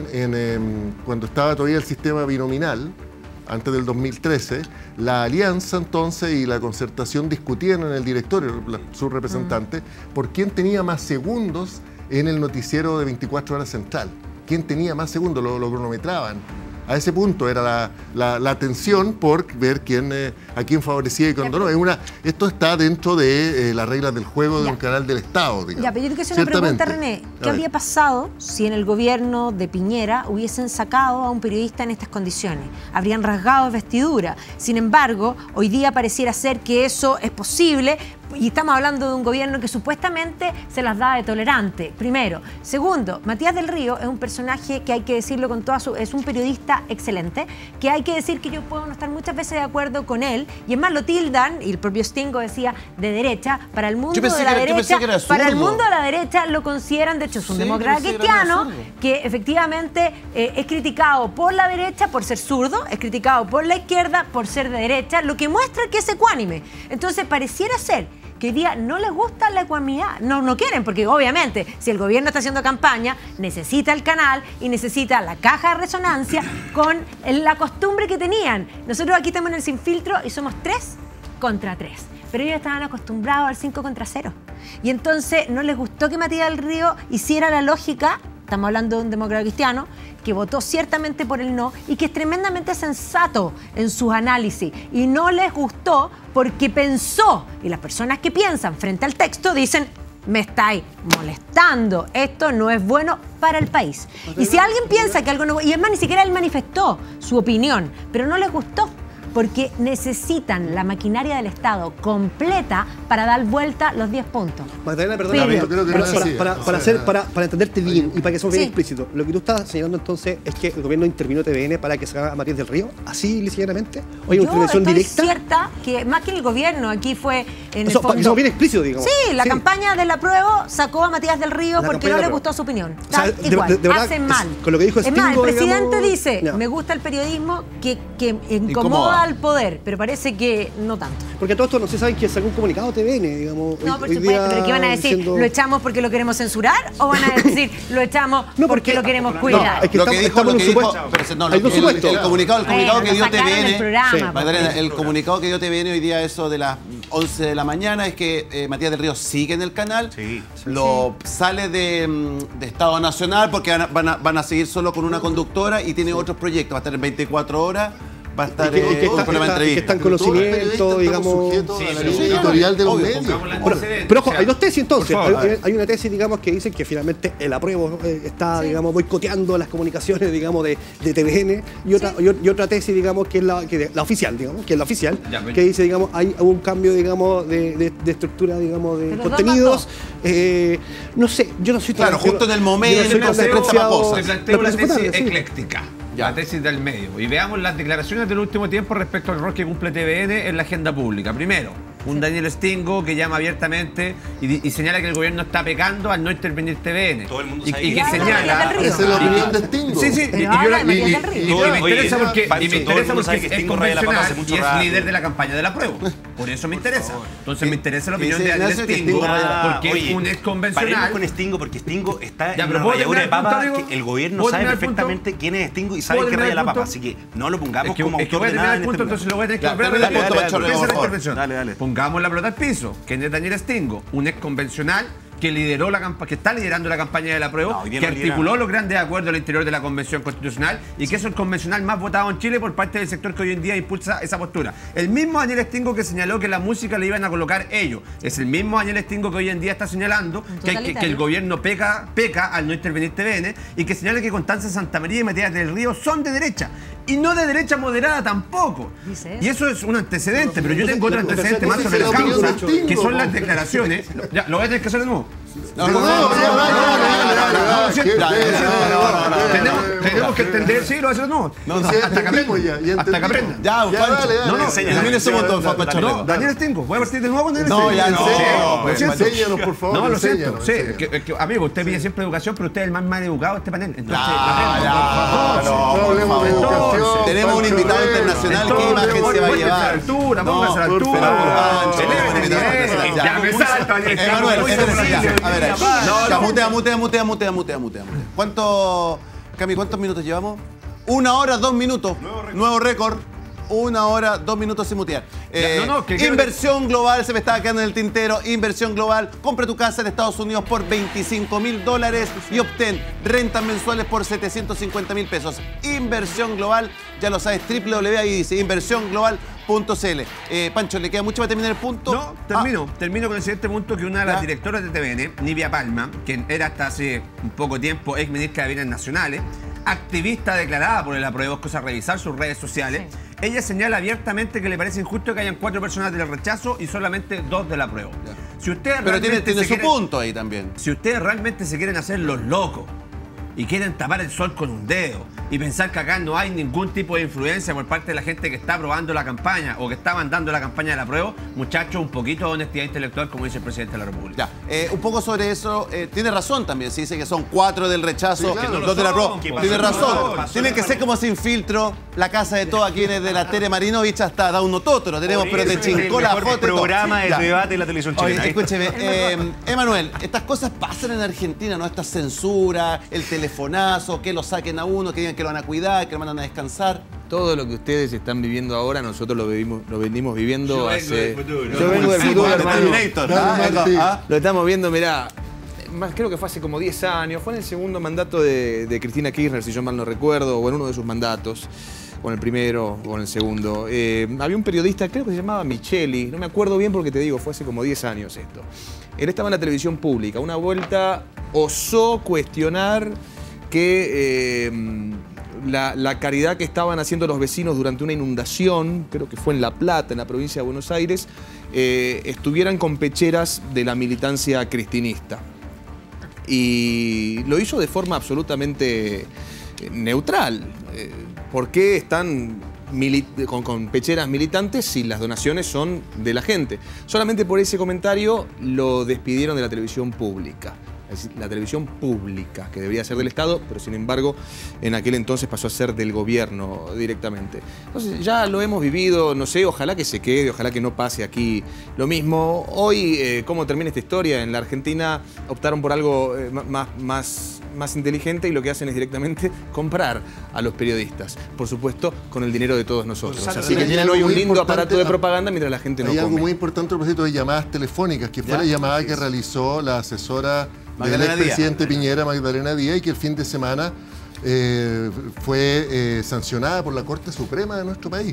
cuando estaba todavía el sistema binominal, antes del 2013, la alianza entonces y la concertación discutían en el directorio, sus representantes, por quién tenía más segundos en el noticiero de 24 horas central. ¿Quién tenía más segundos? Lo cronometraban. A ese punto era la tensión por ver a quién favorecía y cuándo no. Esto está dentro de las reglas del juego de un canal del Estado, digamos. Ya, pero yo te quiero hacer una pregunta, René. ¿Qué habría pasado si en el gobierno de Piñera hubiesen sacado a un periodista en estas condiciones? Habrían rasgado vestidura. Sin embargo, hoy día pareciera ser que eso es posible, y estamos hablando de un gobierno que supuestamente se las da de tolerante, primero. Segundo, Matías del Río es un personaje que hay que decirlo con toda es un periodista excelente, que hay que decir que yo puedo no estar muchas veces de acuerdo con él, y es más, lo tildan, y el propio Stingo decía, de derecha. Para el mundo de la derecha, para el mundo de la derecha lo consideran, de hecho es un demócrata cristiano, que efectivamente es criticado por la derecha por ser zurdo, es criticado por la izquierda por ser de derecha, lo que muestra que es ecuánime. Entonces pareciera ser que hoy día no les gusta la ecuanimidad, no quieren, porque obviamente si el gobierno está haciendo campaña, necesita el canal y necesita la caja de resonancia con la costumbre que tenían. Nosotros aquí estamos en el Sin Filtro y somos 3 contra 3. pero ellos estaban acostumbrados al 5 contra 0. Y entonces no les gustó que Matías del Río hiciera la lógica, estamos hablando de un demócrata cristiano, que votó ciertamente por el no y que es tremendamente sensato en sus análisis. Y no les gustó porque pensó, y las personas que piensan frente al texto dicen, me estáis molestando, esto no es bueno para el país. Y si alguien piensa que algo no... Y es más, ni siquiera él manifestó su opinión, pero no les gustó, porque necesitan la maquinaria del Estado completa para dar vuelta los 10 puntos. Magdalena, perdona, para entenderte bien y para que seamos bien explícitos, lo que tú estás señalando entonces es que el gobierno intervino TVN para que sacara a Matías del Río, así ligeramente. Oye, una intervención directa. Yo estoy cierta que más que el gobierno, aquí fue en el fondo... Para que seamos bien explícitos, digamos. Sí, la campaña del apruebo sacó a Matías del Río porque no le gustó su opinión. O sea, igual, de verdad, hacen mal. Con lo que dijo es más, el presidente dice, no. me gusta el periodismo que incomoda al poder, pero parece que no tanto. Porque todo esto no se sabe que sacó un comunicado TVN, digamos. No, por supuesto, pero ¿qué van a decir? Diciendo... ¿Lo echamos porque lo queremos censurar? ¿O van a decir, lo echamos porque lo queremos cuidar? No, es que el comunicado que dio TVN, Magdalena, el comunicado que dio TVN hoy día, eso de las 11 de la mañana, es que Matías del Río sigue en el canal, sale de Estado Nacional porque van a seguir solo con una conductora y tiene otros proyectos, va a estar en 24 horas. Va a estar que está en conocimiento, digamos, sujetos a la línea editorial de los medios. Pero ojo, hay dos tesis entonces. Hay una tesis, digamos, que dicen que finalmente el apruebo está, digamos, boicoteando las comunicaciones, digamos, de TVN, y otra tesis, digamos, que es la oficial, digamos, que dice, digamos, hay un cambio, digamos, de estructura, digamos, de contenidos. No sé, yo no soy tan... Claro, justo en el momento se plantea una tesis ecléctica. La tesis del medio. Y veamos las declaraciones del último tiempo respecto al rol que cumple TVN en la agenda pública. Primero, un Daniel Stingo que llama abiertamente y señala que el gobierno está pecando al no intervenir TVN. Todo el mundo y que señala... Esa es la opinión de Stingo. Sí, sí. Y me interesa porque es convencional y es líder de la campaña del apruebo. Por eso me interesa. Entonces me interesa la opinión de Daniel Stingo porque es un ex convencional. Paremos con Stingo porque Stingo está en una rayadura de papa que el gobierno sabe perfectamente quién es Stingo y sabe que raya la papa. Así que no lo pongamos como autor de nada en este programa. Entonces lo voy a tener que volver a Dale. Pongamos la pelota al piso, que es Daniel Stingo, un ex convencional que lideró que está liderando la campaña de la prueba, que articuló los grandes acuerdos al interior de la Convención Constitucional y que es el convencional más votado en Chile por parte del sector que hoy en día impulsa esa postura. El mismo Daniel Stingo que señaló que la música le iban a colocar ellos. Es el mismo Daniel Stingo que hoy en día está señalando que el gobierno peca al no intervenir TVN y que señala que Constanza Santamaría y Matías del Río son de derecha. Y no de derecha moderada tampoco. Y eso es un antecedente, pero yo tengo otro antecedente más sobre la causa, que son las declaraciones. Ya, lo voy a tener que hacer de nuevo. Tenemos que entender, sí, lo hacemos no. Hasta que aprendan. Hasta que aprendan. Ya, No, Daniel Stingo, voy a partir de nuevo con Daniel Stingo. No, ya no. Enséñanos, por favor. No, lo siento. Sí, amigo, usted pide siempre educación, pero usted es el más mal educado de este panel. Entonces, tenemos un invitado internacional. ¿Qué imagen se va a llevar? Póngase a la altura. Ya me salta. Emanuel, a ver, mutea. ¿Cuántos minutos llevamos? 1 hora, 2 minutos. Nuevo récord. 1 hora, 2 minutos sin mutear. Inversión global, se me estaba quedando en el tintero. Inversión global, compra tu casa en Estados Unidos por $25.000 y obtén rentas mensuales por $750.000. Inversión global, ya lo sabes, www, ahí dice inversiónglobal.cl. Pancho, ¿le queda mucho para terminar el punto? No, termino con el siguiente punto, que una de las directoras de TVN, Nivia Palma, que era hasta hace un poco tiempo ex ministra de Bienes Nacionales, activista declarada por el apruebo, cosa revisar sus redes sociales, ella señala abiertamente que le parece injusto que hayan 4 personas del rechazo y solamente 2 del apruebo. Si ustedes pero tiene su punto ahí también. Si ustedes realmente se quieren hacer los locos y quieren tapar el sol con un dedo y pensar que acá no hay ningún tipo de influencia por parte de la gente que está aprobando la campaña o que está mandando la campaña de la prueba, muchachos, un poquito de honestidad intelectual, como dice el presidente de la República. Un poco sobre eso, tiene razón también, se dice que son 4 del rechazo, 2 de la prueba. Tiene razón, tienen que ser como sin filtro, la casa de todos quienes de la Tere Marinovich hasta Dauno Totoro, tenemos, pero de Chincola, foto. El programa de debate de la televisión chilena. Escúcheme, Emanuel, estas cosas pasan en Argentina, ¿no? Esta censura, el telefonazo, que lo saquen a uno, que digan que lo van a cuidar, que lo mandan a descansar. Todo lo que ustedes están viviendo ahora, nosotros lo venimos viviendo Yo hace... vengo del futuro. Yo vengo del Sí, futuro, de hermano. Terminator, ¿ah? Lo estamos viendo, mirá. Creo que fue hace como 10 años. Fue en el segundo mandato de Cristina Kirchner, si yo mal no recuerdo, o en uno de sus mandatos. O en el primero, o en el segundo. Había un periodista, creo que se llamaba Micheli. No me acuerdo bien porque te digo, fue hace como 10 años esto. Él estaba en la televisión pública. Una vuelta osó cuestionar que... La caridad que estaban haciendo los vecinos durante una inundación, creo que fue en La Plata, en la provincia de Buenos Aires, estuvieran con pecheras de la militancia cristinista. Y lo hizo de forma absolutamente neutral. ¿Por qué están con pecheras militantes si las donaciones son de la gente? Solamente por ese comentario lo despidieron de la televisión pública. Es decir, la televisión pública, que debería ser del Estado, pero sin embargo en aquel entonces pasó a ser del gobierno directamente. Entonces ya lo hemos vivido, no sé, ojalá que se quede, ojalá que no pase aquí lo mismo. Hoy, ¿cómo termina esta historia? En la Argentina optaron por algo más inteligente y lo que hacen es directamente comprar a los periodistas. Por supuesto, con el dinero de todos nosotros. Así que tienen hoy un lindo aparato de propaganda mientras la gente no come. Hay algo muy importante a propósito de llamadas telefónicas, que fue la llamada que realizó la asesora del expresidente Piñera, Magdalena Díaz, y que el fin de semana fue sancionada por la Corte Suprema de nuestro país.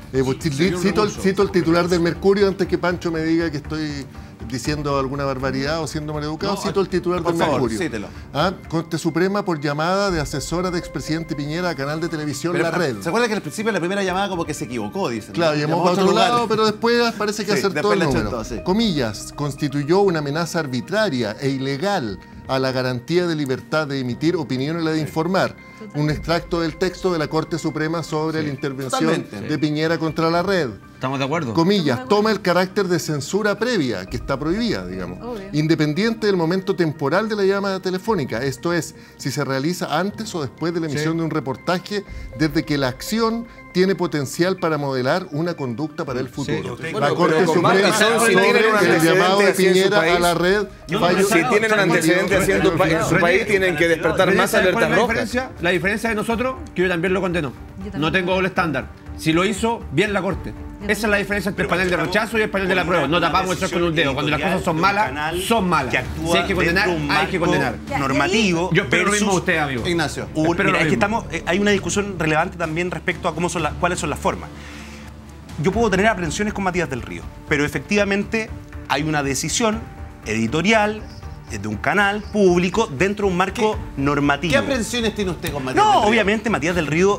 Cito el titular del Mercurio antes que Pancho me diga que estoy diciendo alguna barbaridad o siendo maleducado. Cito el titular del Mercurio. Cítelo. Corte Suprema por llamada de asesora de expresidente Piñera a canal de televisión La Red. ¿Se acuerda que al principio de la primera llamada como que se equivocó, dicen? Claro, llamó para otro lado, pero después parece que acertó el número. Sí. Comillas, constituyó una amenaza arbitraria e ilegal a la garantía de libertad de emitir opinión y la de informar. Un extracto del texto de la Corte Suprema sobre la intervención de Piñera contra La Red. ¿Estamos de acuerdo? Comillas, toma el carácter de censura previa, que está prohibida, digamos, independiente del momento temporal de la llamada telefónica. Esto es, si se realiza antes o después de la emisión de un reportaje, desde que la acción tiene potencial para modelar una conducta para el futuro. La Corte Suprema el llamado de Piñera a La Red. Si tienen un antecedente haciendo en su país, tienen que despertar más alertas rojas. La diferencia de nosotros, que yo también lo condeno. No tengo doble estándar. Si lo hizo, bien la Corte. Esa es la diferencia entre el panel de rechazo y el panel de la prueba. No tapamos el sol con un dedo. Cuando las cosas son malas, son malas. Si hay que condenar, hay que condenar. Normativo. Yo espero lo mismo a usted, amigo. Ignacio. Mira, es que hay una discusión relevante también respecto a cuáles son las formas. Yo puedo tener aprensiones con Matías del Río, pero efectivamente hay una decisión editorial de un canal público dentro de un marco normativo. ¿Qué aprensiones tiene usted con Matías del No, Río? obviamente Matías del Río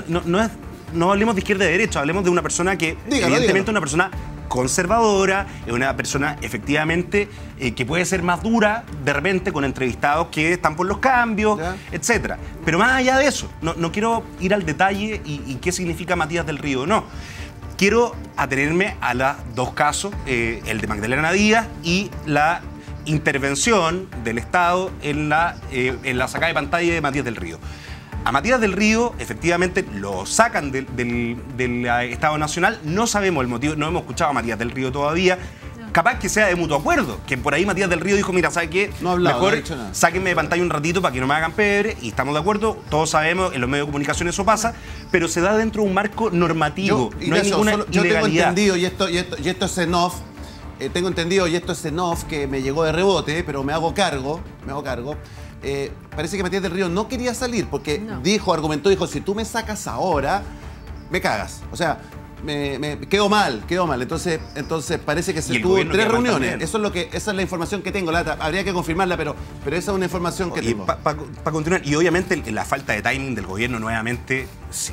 no hablemos de izquierda y derecha, hablemos de una persona que evidentemente es una persona conservadora, es una persona efectivamente que puede ser más dura de repente con entrevistados que están por los cambios, etcétera. Pero más allá de eso, no quiero ir al detalle y qué significa Matías del Río, no. Quiero atenerme a los dos casos, el de Magdalena Díaz y la intervención del Estado en la sacada de pantalla de Matías del Río. A Matías del Río, efectivamente, lo sacan del Estado Nacional. No sabemos el motivo, no hemos escuchado a Matías del Río todavía. Capaz que sea de mutuo acuerdo, que por ahí Matías del Río dijo, mira, ¿sabe qué? No ha hablado, mejor no ha dicho nada. sáquenme de pantalla un ratito para que no me hagan pebre, y estamos de acuerdo, todos sabemos, en los medios de comunicación eso pasa, pero se da dentro de un marco normativo, no hay ninguna yo tengo ilegalidad. entendido, y esto es en off, tengo entendido, y esto es en off, que me llegó de rebote, pero me hago cargo. Parece que Matías del Río no quería salir porque argumentó, si tú me sacas ahora, me cagas. O sea, me quedo mal. Entonces parece que se tuvo 3 reuniones. Esa es la información que tengo. Habría que confirmarla, pero esa es una información que tengo. Para continuar, y obviamente la falta de timing del gobierno nuevamente,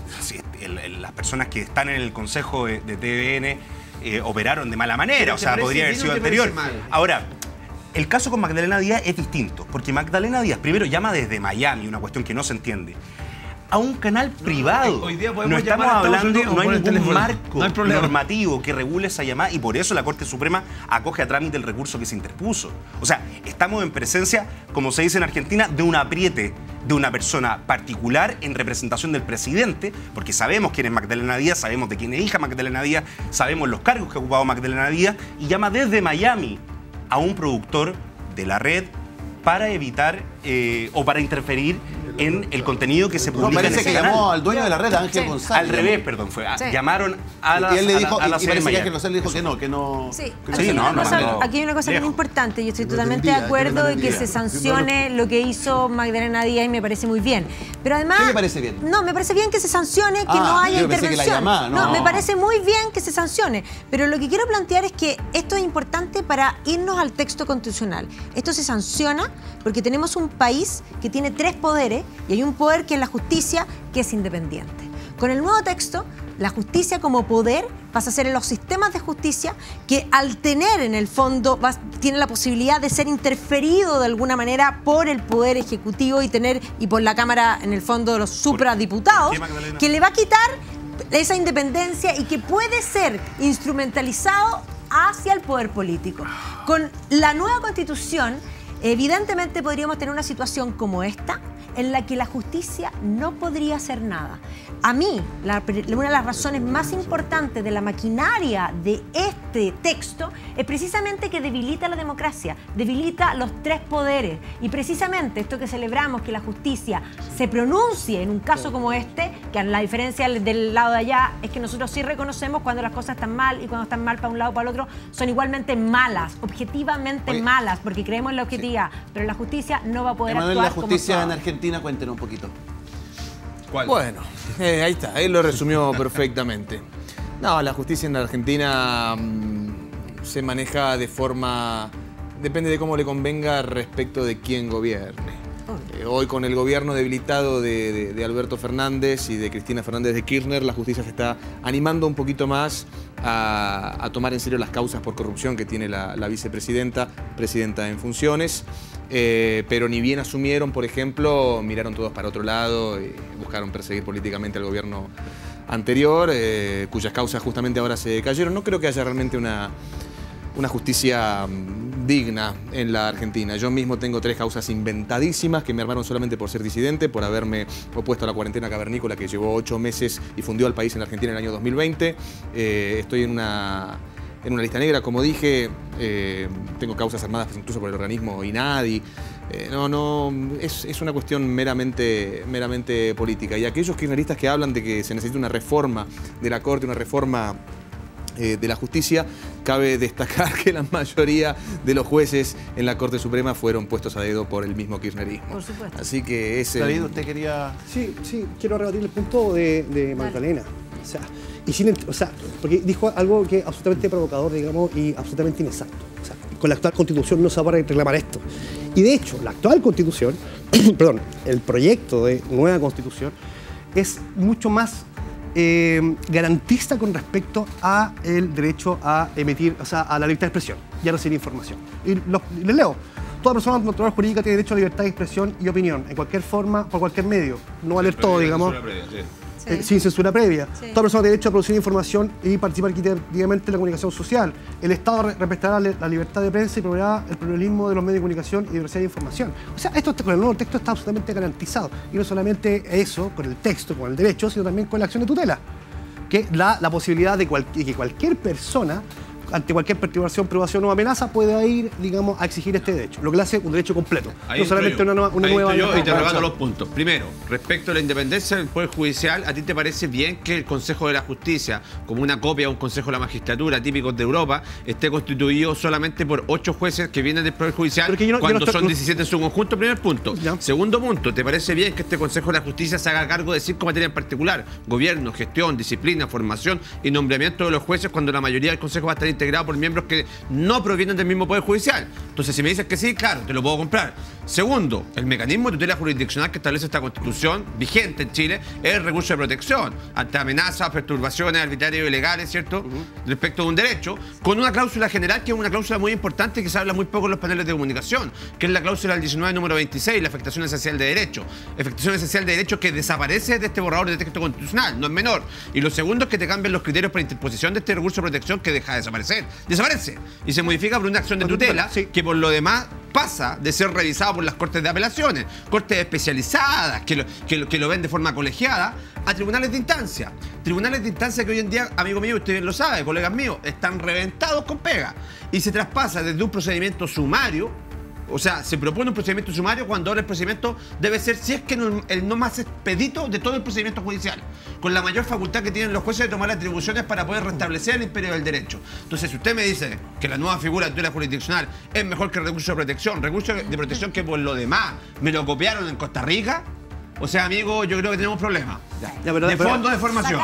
las personas que están en el consejo de TVN operaron de mala manera, o sea, podría haber sido anterior. Ahora, el caso con Magdalena Díaz es distinto, porque Magdalena Díaz primero llama desde Miami, una cuestión que no se entiende, a un canal privado. Hoy día no estamos hablando, no hay ningún marco normativo que regule esa llamada, y por eso la Corte Suprema acoge a trámite el recurso que se interpuso. O sea, estamos en presencia, como se dice en Argentina, de un apriete de una persona particular en representación del presidente, porque sabemos quién es Magdalena Díaz, sabemos de quién es hija Magdalena Díaz, sabemos los cargos que ha ocupado Magdalena Díaz, y llama desde Miami a un productor de La Red para evitar o para interferir en el contenido que se No, publica en parece ese que canal. llamó al dueño de la red, Ángel Sí. González. Al revés, perdón, fue. Sí. Llamaron a la Y él le dijo, a la y sede parece que Miami. Ángel González dijo que no. Sí, que aquí, hay no, una no, cosa, no. aquí hay una cosa bien Lejos. importante. Yo estoy No totalmente entendía, de acuerdo yo en no que entendía. se sancione lo que hizo Magdalena Díaz y me parece muy bien. Pero además... ¿Qué le parece bien? No, me parece bien que se sancione, que no haya yo pensé que la intervención. llamada, no. Me parece muy bien que se sancione. Pero lo que quiero plantear es que esto es importante para irnos al texto constitucional. Esto se sanciona porque tenemos un país que tiene 3 poderes y hay un poder que es la justicia, que es independiente. Con el nuevo texto, la justicia como poder pasa a ser en los sistemas de justicia que al tener en el fondo tiene la posibilidad de ser interferido de alguna manera por el poder ejecutivo y por la Cámara en el fondo de los supradiputados, que le va a quitar esa independencia y que puede ser instrumentalizado hacia el poder político. Con la nueva Constitución, evidentemente podríamos tener una situación como esta, en la que la justicia no podría hacer nada. A mí, una de las razones más importantes de la maquinaria de este texto es precisamente que debilita la democracia, debilita los 3 poderes. Y precisamente esto que celebramos, que la justicia se pronuncie en un caso como este, que a la diferencia del lado de allá es que nosotros sí reconocemos cuando las cosas están mal y cuando están mal para un lado o para el otro, son igualmente malas, objetivamente malas, porque creemos en la objetividad, pero la justicia no va a poder Emanuel, actuar la justicia como en toda. Argentina, cuéntenos un poquito. ¿Cuál? Bueno, ahí está, él lo resumió perfectamente. No, la justicia en la Argentina se maneja de forma... Depende de cómo le convenga respecto de quién gobierne. Hoy con el gobierno debilitado de Alberto Fernández y de Cristina Fernández de Kirchner, la justicia se está animando un poquito más a tomar en serio las causas por corrupción que tiene la vicepresidenta, presidenta en funciones. Pero ni bien asumieron, por ejemplo, miraron todos para otro lado y buscaron perseguir políticamente al gobierno anterior, cuyas causas justamente ahora se cayeron. No creo que haya realmente una justicia digna en la Argentina. Yo mismo tengo 3 causas inventadísimas que me armaron solamente por ser disidente, por haberme opuesto a la cuarentena cavernícola que llevó 8 meses y fundió al país en la Argentina en el año 2020. Estoy en una lista negra, como dije, tengo causas armadas incluso por el organismo INADI. Es una cuestión meramente política. Y aquellos kirchneristas que hablan de que se necesita una reforma de la Corte, una reforma de la justicia, cabe destacar que la mayoría de los jueces en la Corte Suprema fueron puestos a dedo por el mismo kirchnerismo. Por supuesto. Así que es David, usted quería... Sí, quiero rebatir el punto de Magdalena. O sea, porque dijo algo que es absolutamente provocador, digamos, y absolutamente inexacto. O sea, con la actual Constitución no se va a reclamar esto. Y de hecho, la actual Constitución, perdón, el proyecto de nueva Constitución es mucho más garantista con respecto a el derecho a emitir, o sea, a la libertad de expresión y a recibir información. Y les leo. Toda persona natural jurídica tiene derecho a libertad de expresión y opinión, en cualquier forma, por cualquier medio. No va a leer todo, digamos. Sin censura previa. Sí. Toda persona tiene derecho a producir información y participar equitativamente en la comunicación social. El Estado respetará la libertad de prensa y promoverá el pluralismo de los medios de comunicación y diversidad de información. O sea, esto con el nuevo texto está absolutamente garantizado. Y no solamente eso, con el texto, con el derecho, sino también con la acción de tutela, que da la posibilidad de que cualquier persona, ante cualquier perturbación, privación o amenaza, pueda ir, digamos, a exigir este derecho. Lo que le hace un derecho completo. Ahí no solamente entro yo. una nueva... Ahí entro yo y te rebato los puntos. Primero, respecto a la independencia del Poder Judicial, ¿a ti te parece bien que el Consejo de la Justicia, como una copia de un Consejo de la Magistratura típicos de Europa, esté constituido solamente por 8 jueces que vienen del Poder Judicial cuando son 17 en su conjunto? Primer punto. Ya. Segundo punto, ¿te parece bien que este Consejo de la Justicia se haga cargo de 5 materias en particular? Gobierno, gestión, disciplina, formación y nombramiento de los jueces, cuando la mayoría del Consejo va a estar integrado por miembros que no provienen del mismo Poder Judicial. Entonces, si me dices que sí, claro, te lo puedo comprar. Segundo, el mecanismo de tutela jurisdiccional que establece esta Constitución vigente en Chile es el recurso de protección ante amenazas, perturbaciones arbitrarias o ilegales, ¿cierto? Respecto de un derecho, con una cláusula general que es una cláusula muy importante que se habla muy poco en los paneles de comunicación, que es la cláusula del 19 número 26, la afectación esencial de derecho. Afectación esencial de derecho que desaparece de este borrador de texto constitucional, no es menor. Y lo segundo es que te cambian los criterios para interposición de este recurso de protección, que deja de desaparecer. Desaparece. Y se modifica por una acción de tutela que por lo demás pasa de ser revisado por las cortes de apelaciones, cortes especializadas que lo ven de forma colegiada, a tribunales de instancia. Tribunales de instancia que hoy en día, amigo mío, usted bien lo sabe, colegas míos, están reventados con pega. Y se traspasa desde un procedimiento sumario O sea, se propone un procedimiento sumario cuando ahora el procedimiento debe ser, si es que no, el no más expedito de todo el procedimiento judicial, con la mayor facultad que tienen los jueces de tomar las atribuciones para poder restablecer el imperio del derecho. Entonces, si usted me dice que la nueva figura de tutela jurisdiccional es mejor que el recurso de protección que por lo demás me lo copiaron en Costa Rica, o sea, amigo, yo creo que tenemos problemas. De fondo de formación.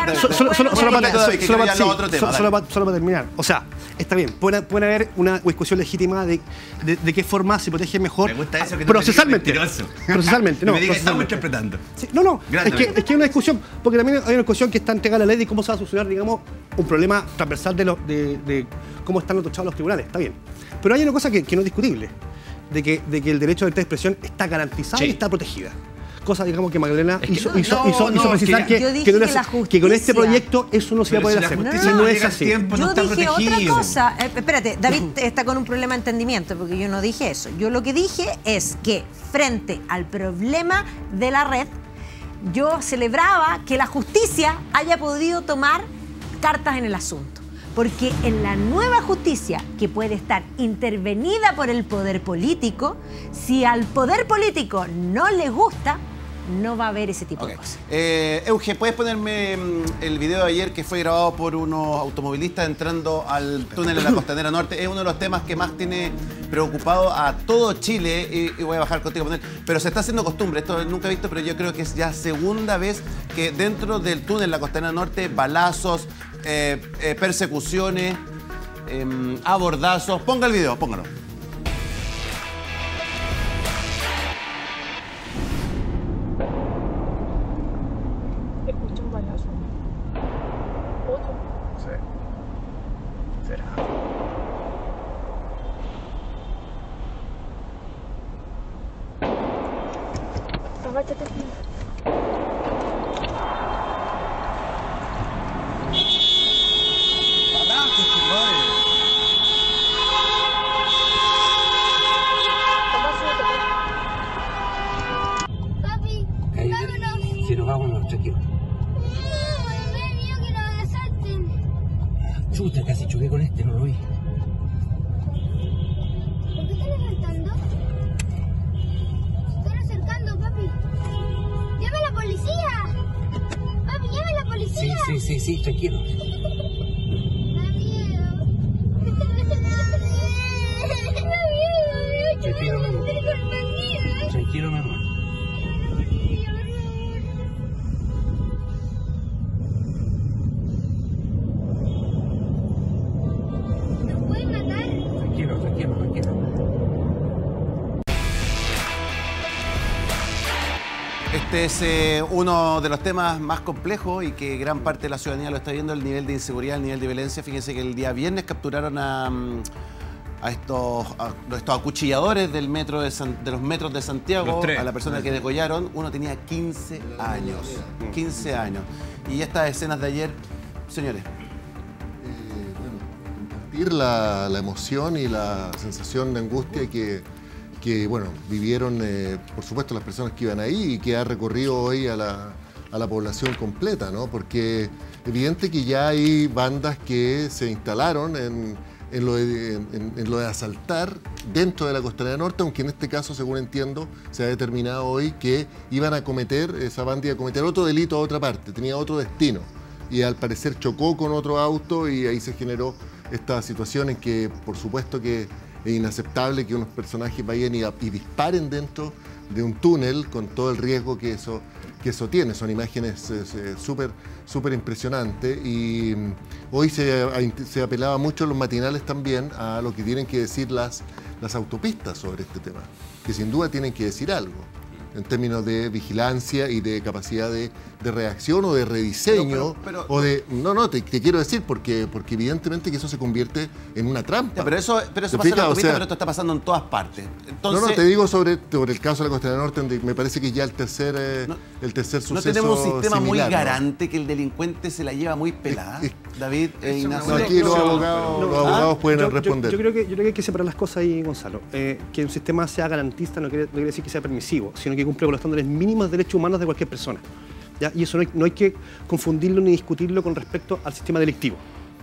Solo para terminar. O sea, está bien, puede haber una discusión legítima de qué forma se protege mejor. Me gusta eso que procesalmente. Procesalmente, no. Me diga que estamos interpretando. Sí, no. Es que hay una discusión, porque también hay una discusión que está entregada a la ley de cómo se va a solucionar, digamos, un problema transversal de cómo están tochados los tribunales. Está bien. Pero hay una cosa que no es discutible, de que el derecho a la libertad de expresión está garantizado y está protegida. Cosa, digamos, que Magdalena hizo precisar que con este proyecto eso no se va a poder hacer. No es así. Yo dije otra cosa. Espérate, David está con un problema de entendimiento, porque yo no dije eso. Yo lo que dije es que frente al problema de la red, yo celebraba que la justicia haya podido tomar cartas en el asunto. Porque en la nueva justicia, que puede estar intervenida por el poder político, si al poder político no le gusta, no va a haber ese tipo de cosas. Euge, ¿puedes ponerme el video de ayer que fue grabado por unos automovilistas entrando al túnel en la Costanera Norte? Es uno de los temas que más tiene preocupado a todo Chile y voy a bajar contigo. Pero se está haciendo costumbre, esto nunca he visto, pero yo creo que es ya segunda vez que dentro del túnel en la Costanera Norte, balazos, persecuciones, abordazos. Ponga el video, póngalo. Escuché un balazo. ¿Otro? Sí. Será. Agáchate, tío. Papi, vámonos. Si nos vámonos, tranquilo. Chuta, casi choqué con este, no lo vi. ¿Por qué están asaltando? Se están acercando, papi. ¡Llama a la policía! Papi, llama a la policía. Sí, tranquilo. Da miedo. Tranquilo, mi amor. Tranquilo, mi amor. Este es uno de los temas más complejos y que gran parte de la ciudadanía lo está viendo, el nivel de inseguridad, el nivel de violencia. Fíjense que el día viernes capturaron a estos acuchilladores del metro de los metros de Santiago, a la persona que degollaron. Uno tenía 15 años. 15 años. Y estas escenas de ayer, señores. Compartir la emoción y la sensación de angustia que vivieron, por supuesto, las personas que iban ahí y que ha recorrido hoy a la población completa, ¿no? Porque evidente que ya hay bandas que se instalaron en lo de asaltar dentro de la Costanera Norte, aunque en este caso, según entiendo, se ha determinado hoy que esa banda iba a cometer otro delito a otra parte, tenía otro destino. Y al parecer chocó con otro auto y ahí se generó esta situación en que, por supuesto que es inaceptable que unos personajes vayan y disparen dentro de un túnel con todo el riesgo que eso tiene. Son imágenes súper impresionantes y hoy se apelaba mucho en los matinales también a lo que tienen que decir las autopistas sobre este tema, que sin duda tienen que decir algo en términos de vigilancia y de capacidad de reacción o de rediseño. Te quiero decir porque evidentemente que eso se convierte en una trampa. Pero eso pasa en la autopista, pero esto está pasando en todas partes. Entonces, te digo sobre el caso de la Costanera Norte, donde me parece que ya el tercer suceso. No tenemos un sistema similar, muy garante que el delincuente se la lleva muy pelada. David e Ignacio. Aquí los abogados pueden responder. Yo creo que hay que separar las cosas ahí, Gonzalo. Que un sistema sea garantista no quiere decir que sea permisivo, sino que cumple con los estándares mínimos de derechos humanos de cualquier persona. ¿Ya? Y eso no hay que confundirlo ni discutirlo con respecto al sistema delictivo.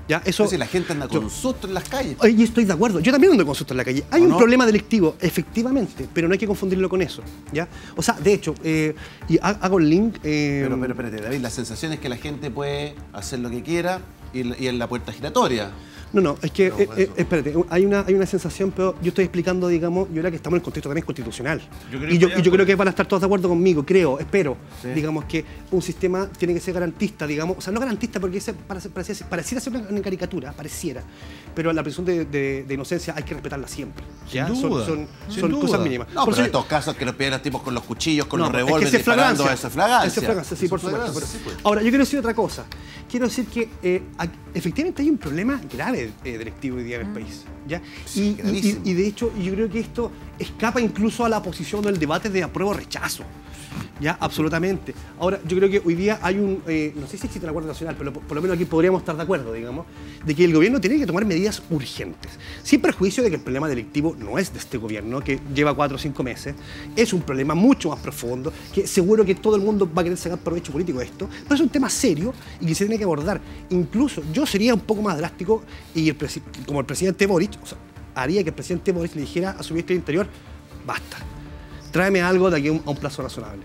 ¿Ya? Eso, si la gente anda con susto en las calles. Y estoy de acuerdo. Yo también ando con susto en la calle. Hay un no? problema delictivo, efectivamente, pero no hay que confundirlo con eso. ¿Ya? O sea, de hecho, y hago el link... Pero espérate, David, la sensación es que la gente puede hacer lo que quiera y en la puerta giratoria. No, es que, espérate, hay una sensación, pero yo estoy explicando, digamos, yo creo que estamos en el contexto también constitucional. Yo creo que van a estar todos de acuerdo conmigo, espero, digamos, que un sistema tiene que ser garantista, digamos, o sea, no garantista porque pareciera ser una caricatura, pareciera, pero la presunción de inocencia hay que respetarla siempre. ¿Ya? Son cosas mínimas. No, pero en estos casos que los piden los tipos con los cuchillos, con los revólveres, disparando, eso es flagrancia. Sí, por supuesto. Ahora, yo quiero decir otra cosa. Quiero decir que efectivamente hay un problema grave delictivo hoy día en el país. ¿Ya? Y de hecho, yo creo que esto escapa incluso a la posición del debate de apruebo o rechazo. ¿Ya? Absolutamente. Ahora, yo creo que hoy día hay un... no sé si existe un acuerdo nacional, pero por lo menos aquí podríamos estar de acuerdo, digamos, de que el gobierno tiene que tomar medidas urgentes. Sin perjuicio de que el problema delictivo no es de este gobierno, que lleva 4 o 5 meses. Es un problema mucho más profundo, que seguro que todo el mundo va a querer sacar provecho político de esto, pero es un tema serio y que se tiene que abordar. Incluso yo sería un poco más drástico y como el presidente Boric, o sea, haría que el presidente Boric le dijera a su ministro del Interior, basta, tráeme algo de aquí a un plazo razonable.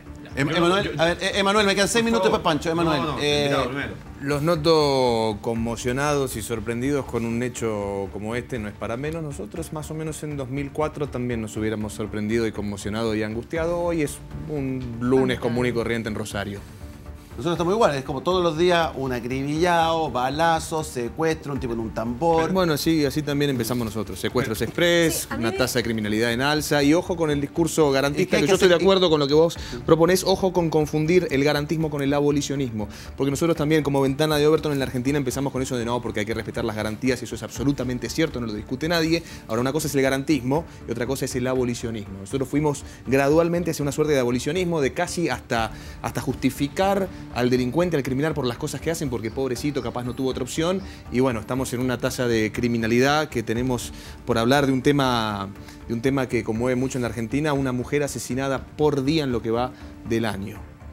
Emanuel, me quedan 6 minutos para Pancho. Emanuel. Los noto conmocionados y sorprendidos con un hecho como este, no es para menos. Nosotros más o menos en 2004 también nos hubiéramos sorprendido y conmocionado y angustiado. Hoy es un lunes común y corriente en Rosario. Nosotros estamos igual, es como todos los días un acribillado, balazos, secuestro, un tipo en un tambor. Bueno, sí, así también empezamos nosotros. Secuestros express, una tasa de criminalidad en alza y ojo con el discurso garantista, que yo estoy de acuerdo con lo que vos proponés, ojo con confundir el garantismo con el abolicionismo. Porque nosotros también como Ventana de Overton en la Argentina empezamos con eso de no, porque hay que respetar las garantías y eso es absolutamente cierto, no lo discute nadie. Ahora una cosa es el garantismo y otra cosa es el abolicionismo. Nosotros fuimos gradualmente hacia una suerte de abolicionismo, de casi hasta justificar al delincuente, al criminal por las cosas que hacen, porque pobrecito capaz no tuvo otra opción. Y bueno, estamos en una tasa de criminalidad que tenemos, por hablar de un tema que conmueve mucho en la Argentina, una mujer asesinada por día en lo que va del año.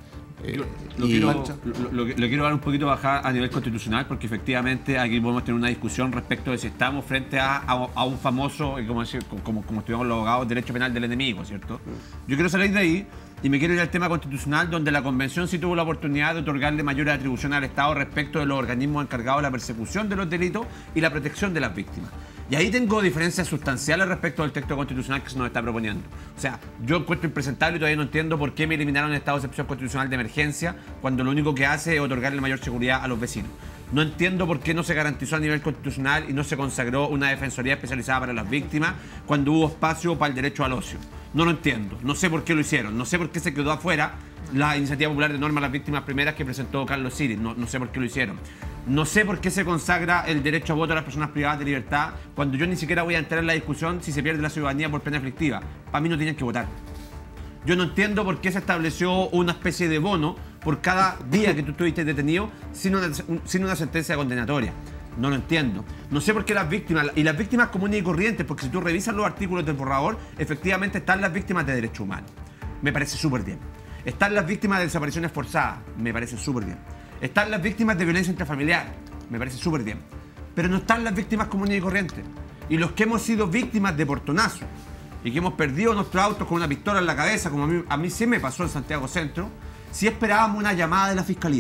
Lo quiero dar un poquito bajar a nivel constitucional, porque efectivamente aquí podemos tener una discusión respecto de si estamos frente a un famoso, como estudiamos los abogados, derecho penal del enemigo, ¿cierto? Yo quiero salir de ahí y me quiero ir al tema constitucional, donde la Convención sí tuvo la oportunidad de otorgarle mayores atribuciones al Estado respecto de los organismos encargados de la persecución de los delitos y la protección de las víctimas. Y ahí tengo diferencias sustanciales respecto del texto constitucional que se nos está proponiendo. O sea, yo encuentro impresentable y todavía no entiendo por qué me eliminaron el estado de excepción constitucional de emergencia cuando lo único que hace es otorgarle mayor seguridad a los vecinos. No entiendo por qué no se garantizó a nivel constitucional y no se consagró una defensoría especializada para las víctimas cuando hubo espacio para el derecho al ocio. No lo entiendo. No sé por qué lo hicieron. No sé por qué se quedó afuera la iniciativa popular de norma a las víctimas primeras que presentó Carlos Siris. No sé por qué lo hicieron. No sé por qué se consagra el derecho a voto a las personas privadas de libertad cuando yo ni siquiera voy a entrar en la discusión si se pierde la ciudadanía por pena aflictiva. Para mí no tienen que votar. Yo no entiendo por qué se estableció una especie de bono por cada día que tú estuviste detenido sin una sentencia condenatoria. No lo entiendo. No sé por qué las víctimas, y las víctimas comunes y corrientes, porque si tú revisas los artículos del borrador, efectivamente están las víctimas de derechos humanos. Me parece súper bien. Están las víctimas de desapariciones forzadas. Me parece súper bien. Están las víctimas de violencia intrafamiliar. Me parece súper bien. Pero no están las víctimas comunes y corrientes. Y los que hemos sido víctimas de portonazo y que hemos perdido nuestros autos con una pistola en la cabeza, como a mí sí me pasó en Santiago Centro, sí esperábamos una llamada de la Fiscalía.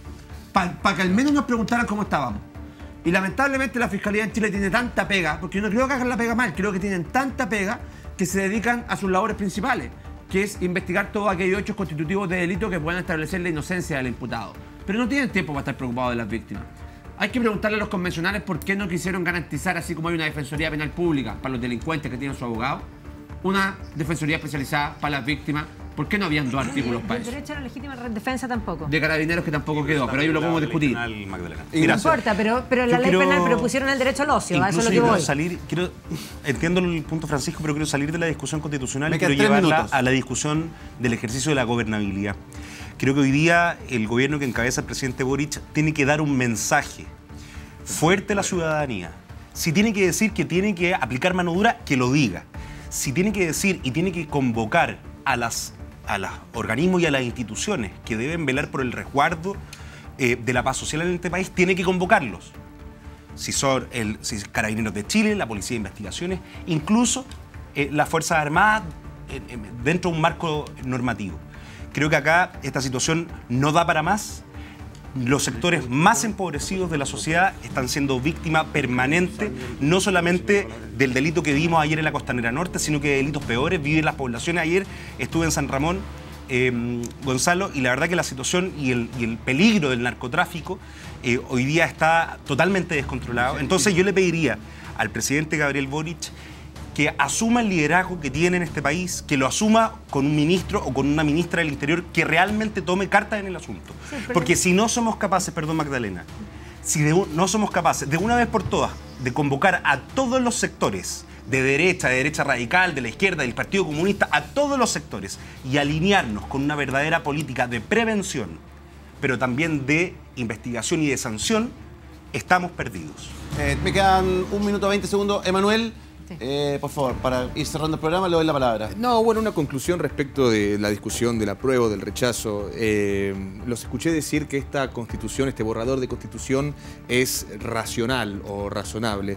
Para que al menos nos preguntaran cómo estábamos. Y lamentablemente la Fiscalía en Chile tiene tanta pega, porque yo no creo que hagan la pega mal, creo que tienen tanta pega que se dedican a sus labores principales, que es investigar todos aquellos hechos constitutivos de delito que puedan establecer la inocencia del imputado. Pero no tienen tiempo para estar preocupados de las víctimas. Hay que preguntarle a los convencionales por qué no quisieron garantizar, así como hay una defensoría penal pública para los delincuentes que tienen su abogado, una defensoría especializada para las víctimas. ¿Por qué no habían dos artículos para eso? El derecho a la legítima defensa tampoco. De carabineros que tampoco quedó, pero ahí lo podemos discutir. No importa, pero la ley penal, pero pusieron el derecho al ocio, a eso es lo que voy. Entiendo el punto, Francisco, pero quiero salir de la discusión constitucional y quiero llevarla a la discusión del ejercicio de la gobernabilidad. Creo que hoy día el gobierno que encabeza el presidente Boric tiene que dar un mensaje fuerte a la ciudadanía. Si tiene que decir que tiene que aplicar mano dura, que lo diga. Si tiene que decir y tiene que convocar a los organismos y a las instituciones que deben velar por el resguardo de la paz social en este país, tiene que convocarlos. si son Carabineros de Chile, la Policía de Investigaciones, incluso las Fuerzas Armadas dentro de un marco normativo. Creo que acá esta situación no da para más. Los sectores más empobrecidos de la sociedad están siendo víctima permanente, no solamente del delito que vimos ayer en la Costanera Norte, sino que de delitos peores viven las poblaciones. Ayer estuve en San Ramón, Gonzalo, y la verdad que la situación y el peligro del narcotráfico hoy día está totalmente descontrolado. Entonces yo le pediría al presidente Gabriel Boric que asuma el liderazgo que tiene en este país, que lo asuma con un ministro o con una ministra del Interior que realmente tome cartas en el asunto. Sí, porque si no somos capaces, perdón Magdalena, si no somos capaces de una vez por todas de convocar a todos los sectores de derecha radical, de la izquierda, del Partido Comunista, a todos los sectores y alinearnos con una verdadera política de prevención, pero también de investigación y de sanción, estamos perdidos. Me quedan 1 minuto 20 segundos. Emanuel, por favor, para ir cerrando el programa, le doy la palabra. No, bueno, una conclusión respecto de la discusión del apruebo, del rechazo. Los escuché decir que esta constitución, este borrador de constitución es racional o razonable.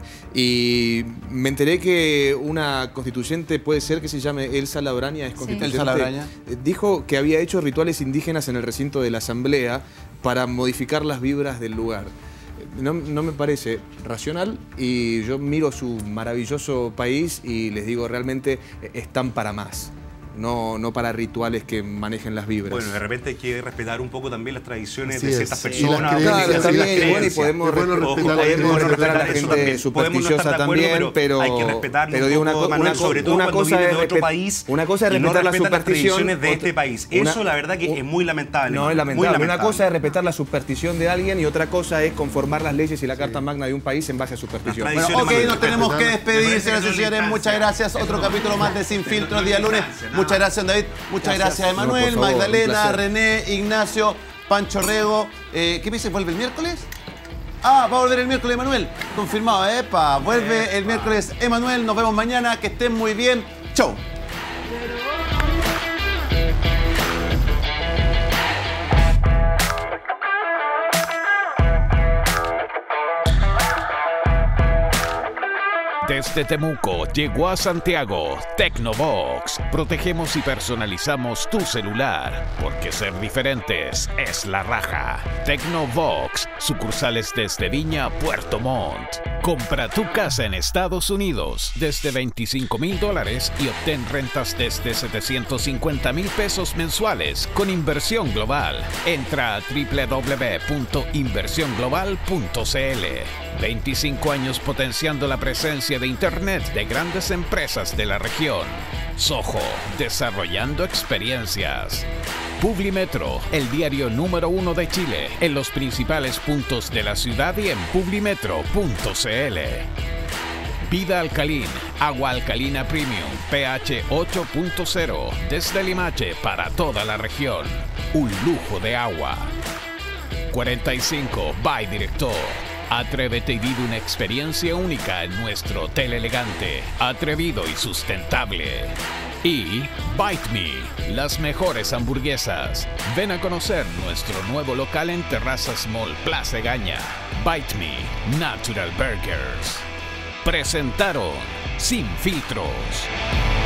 Y me enteré que una constituyente puede ser que se llame Elsa Labraña, es constituyente. Elsa Labraña. Dijo que había hecho rituales indígenas en el recinto de la Asamblea para modificar las vibras del lugar. No me parece racional y yo miro su maravilloso país y les digo, realmente están para más. No para rituales que manejen las vibras. Bueno, de repente hay que respetar un poco también las tradiciones Así de es. ciertas Y personas. Claro, está bien, y bueno, y podemos respetar a la eso gente también. supersticiosa también, pero hay que respetarlo un digo, poco, Manuel, sobre todo cuando viene de otro país. Una cosa es y no respetar la respeta las superstición tradiciones de este país. Eso la verdad que es muy lamentable. No es lamentable. Una cosa es respetar la superstición de alguien y otra cosa es conformar las leyes y la Carta Magna de un país en base a superstición. Bueno, ok, nos tenemos que despedir, señoras y señores. Muchas gracias. Otro capítulo más de Sin Filtros, día lunes. Muchas gracias, David. Muchas gracias, Emanuel, No, por favor, Magdalena, René, Ignacio, Pancho Rego. ¿Qué me dice? ¿Vuelve el miércoles? Va a volver el miércoles, Emanuel. Confirmado, epa. Vuelve el miércoles, Emanuel. Nos vemos mañana. Que estén muy bien. Chau. Desde Temuco llegó a Santiago Tecnobox. Protegemos y personalizamos tu celular, porque ser diferentes es la raja. Tecnobox, sucursales desde Viña, Puerto Montt. Compra tu casa en Estados Unidos desde $25,000 y obtén rentas desde $750,000 mensuales con inversión global. Entra a www.inversionglobal.cl. 25 años potenciando la presencia de Internet de grandes empresas de la región. Soho, desarrollando experiencias. Publimetro, el diario número 1 de Chile, en los principales puntos de la ciudad y en publimetro.cl. Vida Alcalin, agua alcalina premium, pH 8.0, desde Limache para toda la región. Un lujo de agua. 45 by Director. Atrévete y vive una experiencia única en nuestro hotel elegante, atrevido y sustentable. Y Bite Me, las mejores hamburguesas. Ven a conocer nuestro nuevo local en Terrazas Mall Plaza Egaña. Bite Me, Natural Burgers. Presentaron Sin Filtros.